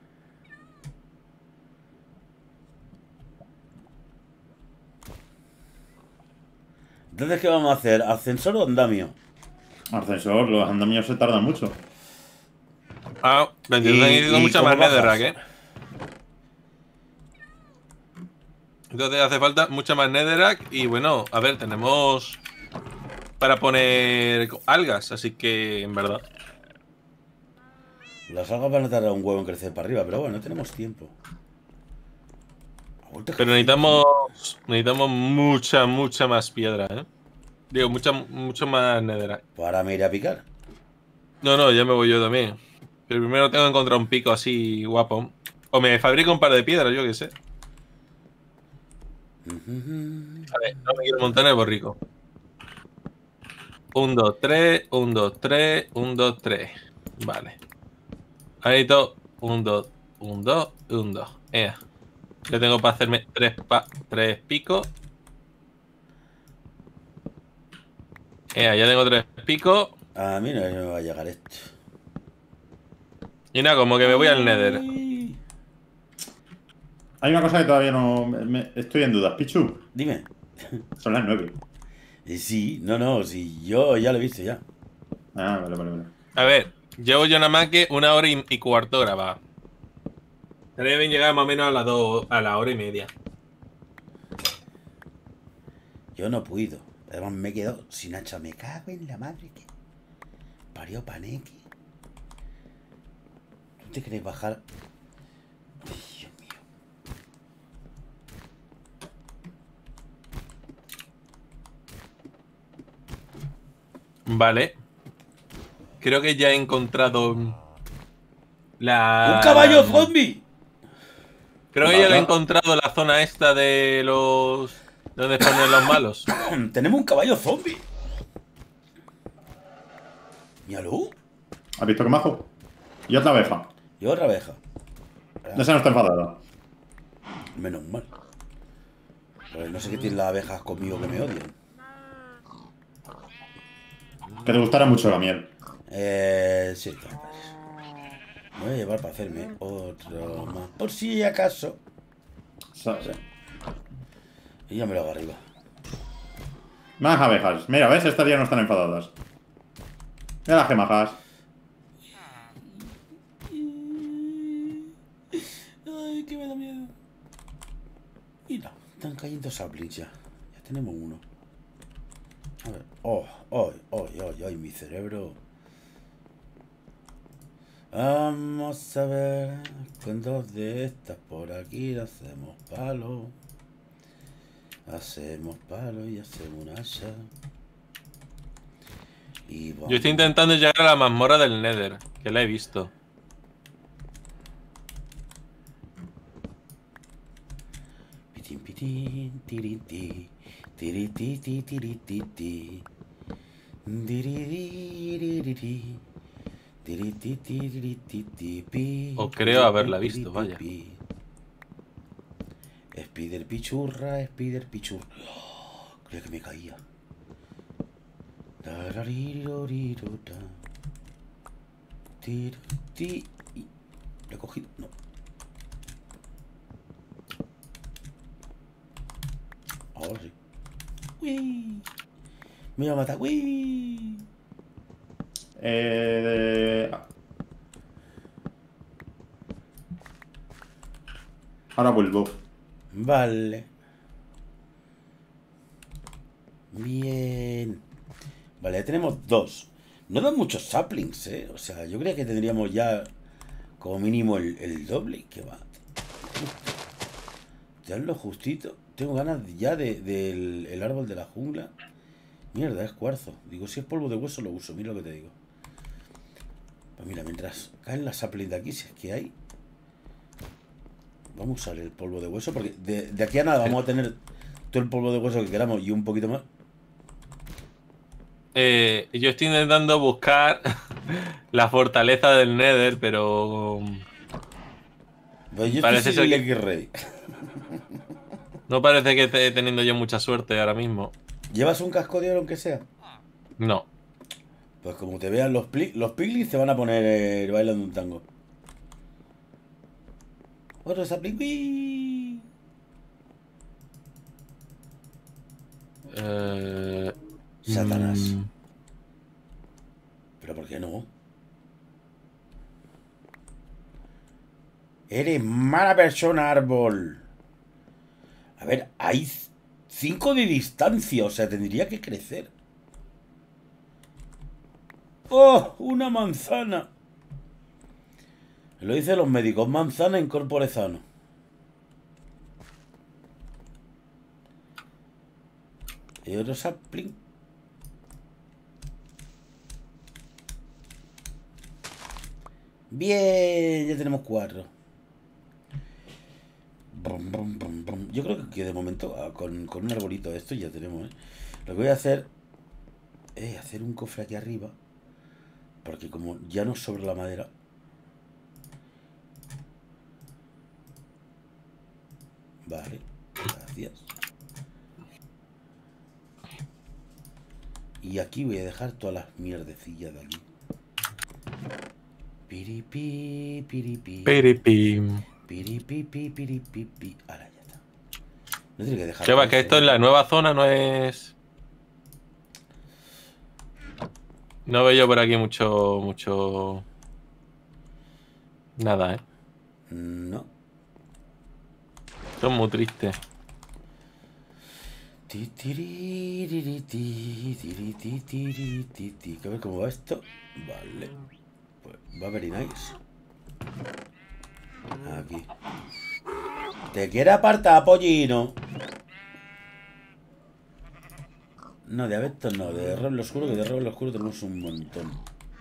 Entonces, ¿qué vamos a hacer? ¿Ascensor o andamio? Ascensor, los andamios se tardan mucho. Ah, necesito mucha más netherrack, ¿eh? Entonces hace falta mucha más netherrack. Y bueno, a ver, tenemos para poner algas, así que en verdad. Las algas van a tardar un huevo en crecer para arriba, pero bueno, no tenemos tiempo. Pero necesitamos mucha más piedra, ¿eh? Digo, mucho más netherrack. Para me ir a picar. No, ya me voy yo también. Pero primero tengo que encontrar un pico así guapo. O me fabrico un par de piedras, yo qué sé. A ver, no me quiero montar en el borrico. 1, 2, 3, 1, 2, 3, 1, 2, 3. Vale. Ahí todo. 1, 2, 1, 2, 1, 2. Yo tengo para hacerme 3 picos. Ya tengo 3 picos. A mí no me va a llegar esto. Y nada, como que me voy al Nether. Hay una cosa que todavía no... estoy en duda. Pichu. Dime. Son las 9. Sí, no, sí, yo ya lo he visto ya. Ah, vale. A ver, Llevo yo nada más que 1 hora y cuarto grabada. Deben llegar más o menos a la 1 hora y media. Yo no puedo. Además me he quedado sin hacha. Me cago en la madre que parió Paneque. ¿Tú te querés bajar? Ay, Dios mío. Vale. Creo que ya he encontrado la... ¡Un caballo zombie! Creo que ya he encontrado la zona esta de los... donde ponen los malos. Tenemos un caballo zombie. Míralo. ¿Has visto qué majo? Y otra abeja. Y otra abeja. Esa no está enfadada. Menos mal. Pues no sé qué tienen las abejas conmigo que me odian. Que te gustara mucho la miel. Sí, tal vez. Me voy a llevar para hacerme otro más. Por si acaso. ¿Sabes? Y ya me lo hago arriba. Más abejas. Mira, ¿ves? Estas ya no están enfadadas. Mira las gemajas. Ay, que me da miedo. Mira, están cayendo saplings ya. Ya tenemos uno. A ver. Ay, mi cerebro. Vamos a ver. Con dos de estas por aquí hacemos palo. Hacemos palo y hacemos un hacha. Y vamos. Yo estoy intentando llegar a la mazmorra del Nether, que la he visto. Pitín, pitín, tiriti, tiriti, tiriti, tiriti, O creo haberla visto, vaya. Spider pichurra, Spider pichurra. Oh, creo que me caía. ¿Lo he cogido? No. Ahora sí. ¡Uy! Me iba a matar. ¡Uy! Ahora vuelvo. Vale. Bien. Vale, ya tenemos dos. No dan muchos saplings, ¿eh? O sea, yo creía que tendríamos ya como mínimo el doble. Que va. Ya es lo justito. Tengo ganas ya del el árbol de la jungla. Mierda, es cuarzo. Digo, si es polvo de hueso lo uso. Mira lo que te digo. Pues mira, mientras caen las saplings de aquí, si es que hay... Vamos a usar el polvo de hueso, porque de aquí a nada vamos a tener todo el polvo de hueso que queramos y un poquito más. Yo estoy intentando buscar la fortaleza del Nether, pero... Pues yo parece estoy ser sin que... X-Ray. No parece que esté teniendo yo mucha suerte ahora mismo. ¿Llevas un casco de oro aunque sea? No. Pues como te vean los piglins te van a poner bailando un tango. Otro sapling. Satanás. ¿Pero por qué no? Eres mala persona, árbol. A ver, hay 5 de distancia, o sea, tendría que crecer. ¡Oh! Una manzana. Lo dicen los médicos, manzana en corpore sano. Y otro sapling. Bien, ya tenemos 4. Yo creo que de momento con un arbolito de esto ya tenemos, ¿eh? Lo que voy a hacer es hacer un cofre aquí arriba. Porque como ya nos sobra la madera. Vale, gracias. Y aquí voy a dejar todas las mierdecillas de aquí. Piripi, piripi. Piripi. Piripi, piripi. Ahora ya está. No tiene que dejar. ¿Qué va? Que esto en la nueva zona no es... No veo yo por aquí mucho... Nada, ¿eh? No. Esto es muy triste. A ver cómo va esto. Vale. Pues va very nice. Aquí. Te quiere apartar, pollino. No, de abetos no, de roble oscuro, que de roble oscuro tenemos un montón.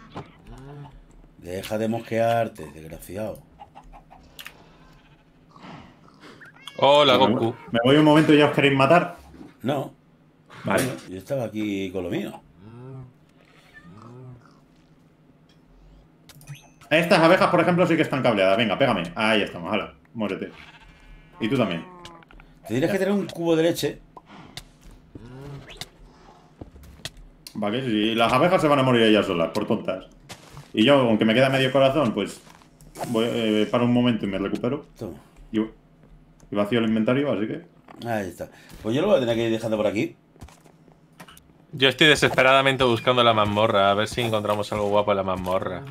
Deja de mosquearte, desgraciado. Hola, Pues Goku. me voy un momento y ya os queréis matar. No. Vale. Bueno, yo estaba aquí con lo mío. Estas abejas, por ejemplo, sí que están cableadas. Venga, pégame. Ahí estamos, hala. Muérete. Y tú también. Tendrías que tener un cubo de leche. Vale, si las abejas se van a morir ellas solas, por tontas. Y yo, aunque me queda medio corazón, pues voy para un momento y me recupero. Toma. Y vacío el inventario, así que... Ahí está. Pues yo lo voy a tener que ir dejando por aquí. Yo estoy desesperadamente buscando la mazmorra. A ver si encontramos algo guapo en la mazmorra.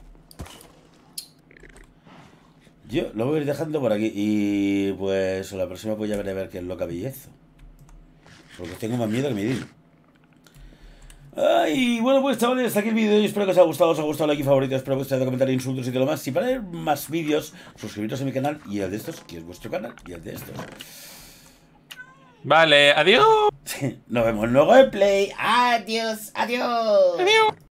Yo lo voy a ir dejando por aquí. Y pues la próxima pues ya veré a ver qué es lo que habillezo. Porque tengo más miedo que mi dino. Ay, bueno pues chavales, hasta aquí el vídeo. Espero que os haya gustado, like y favorito. Espero que os haya comentado insultos y todo lo más. Si para ver más vídeos, suscribiros a mi canal y el de estos, que es vuestro canal, y el de estos. Vale, adiós. Nos vemos en nuevo gameplay. Adiós, adiós. Adiós.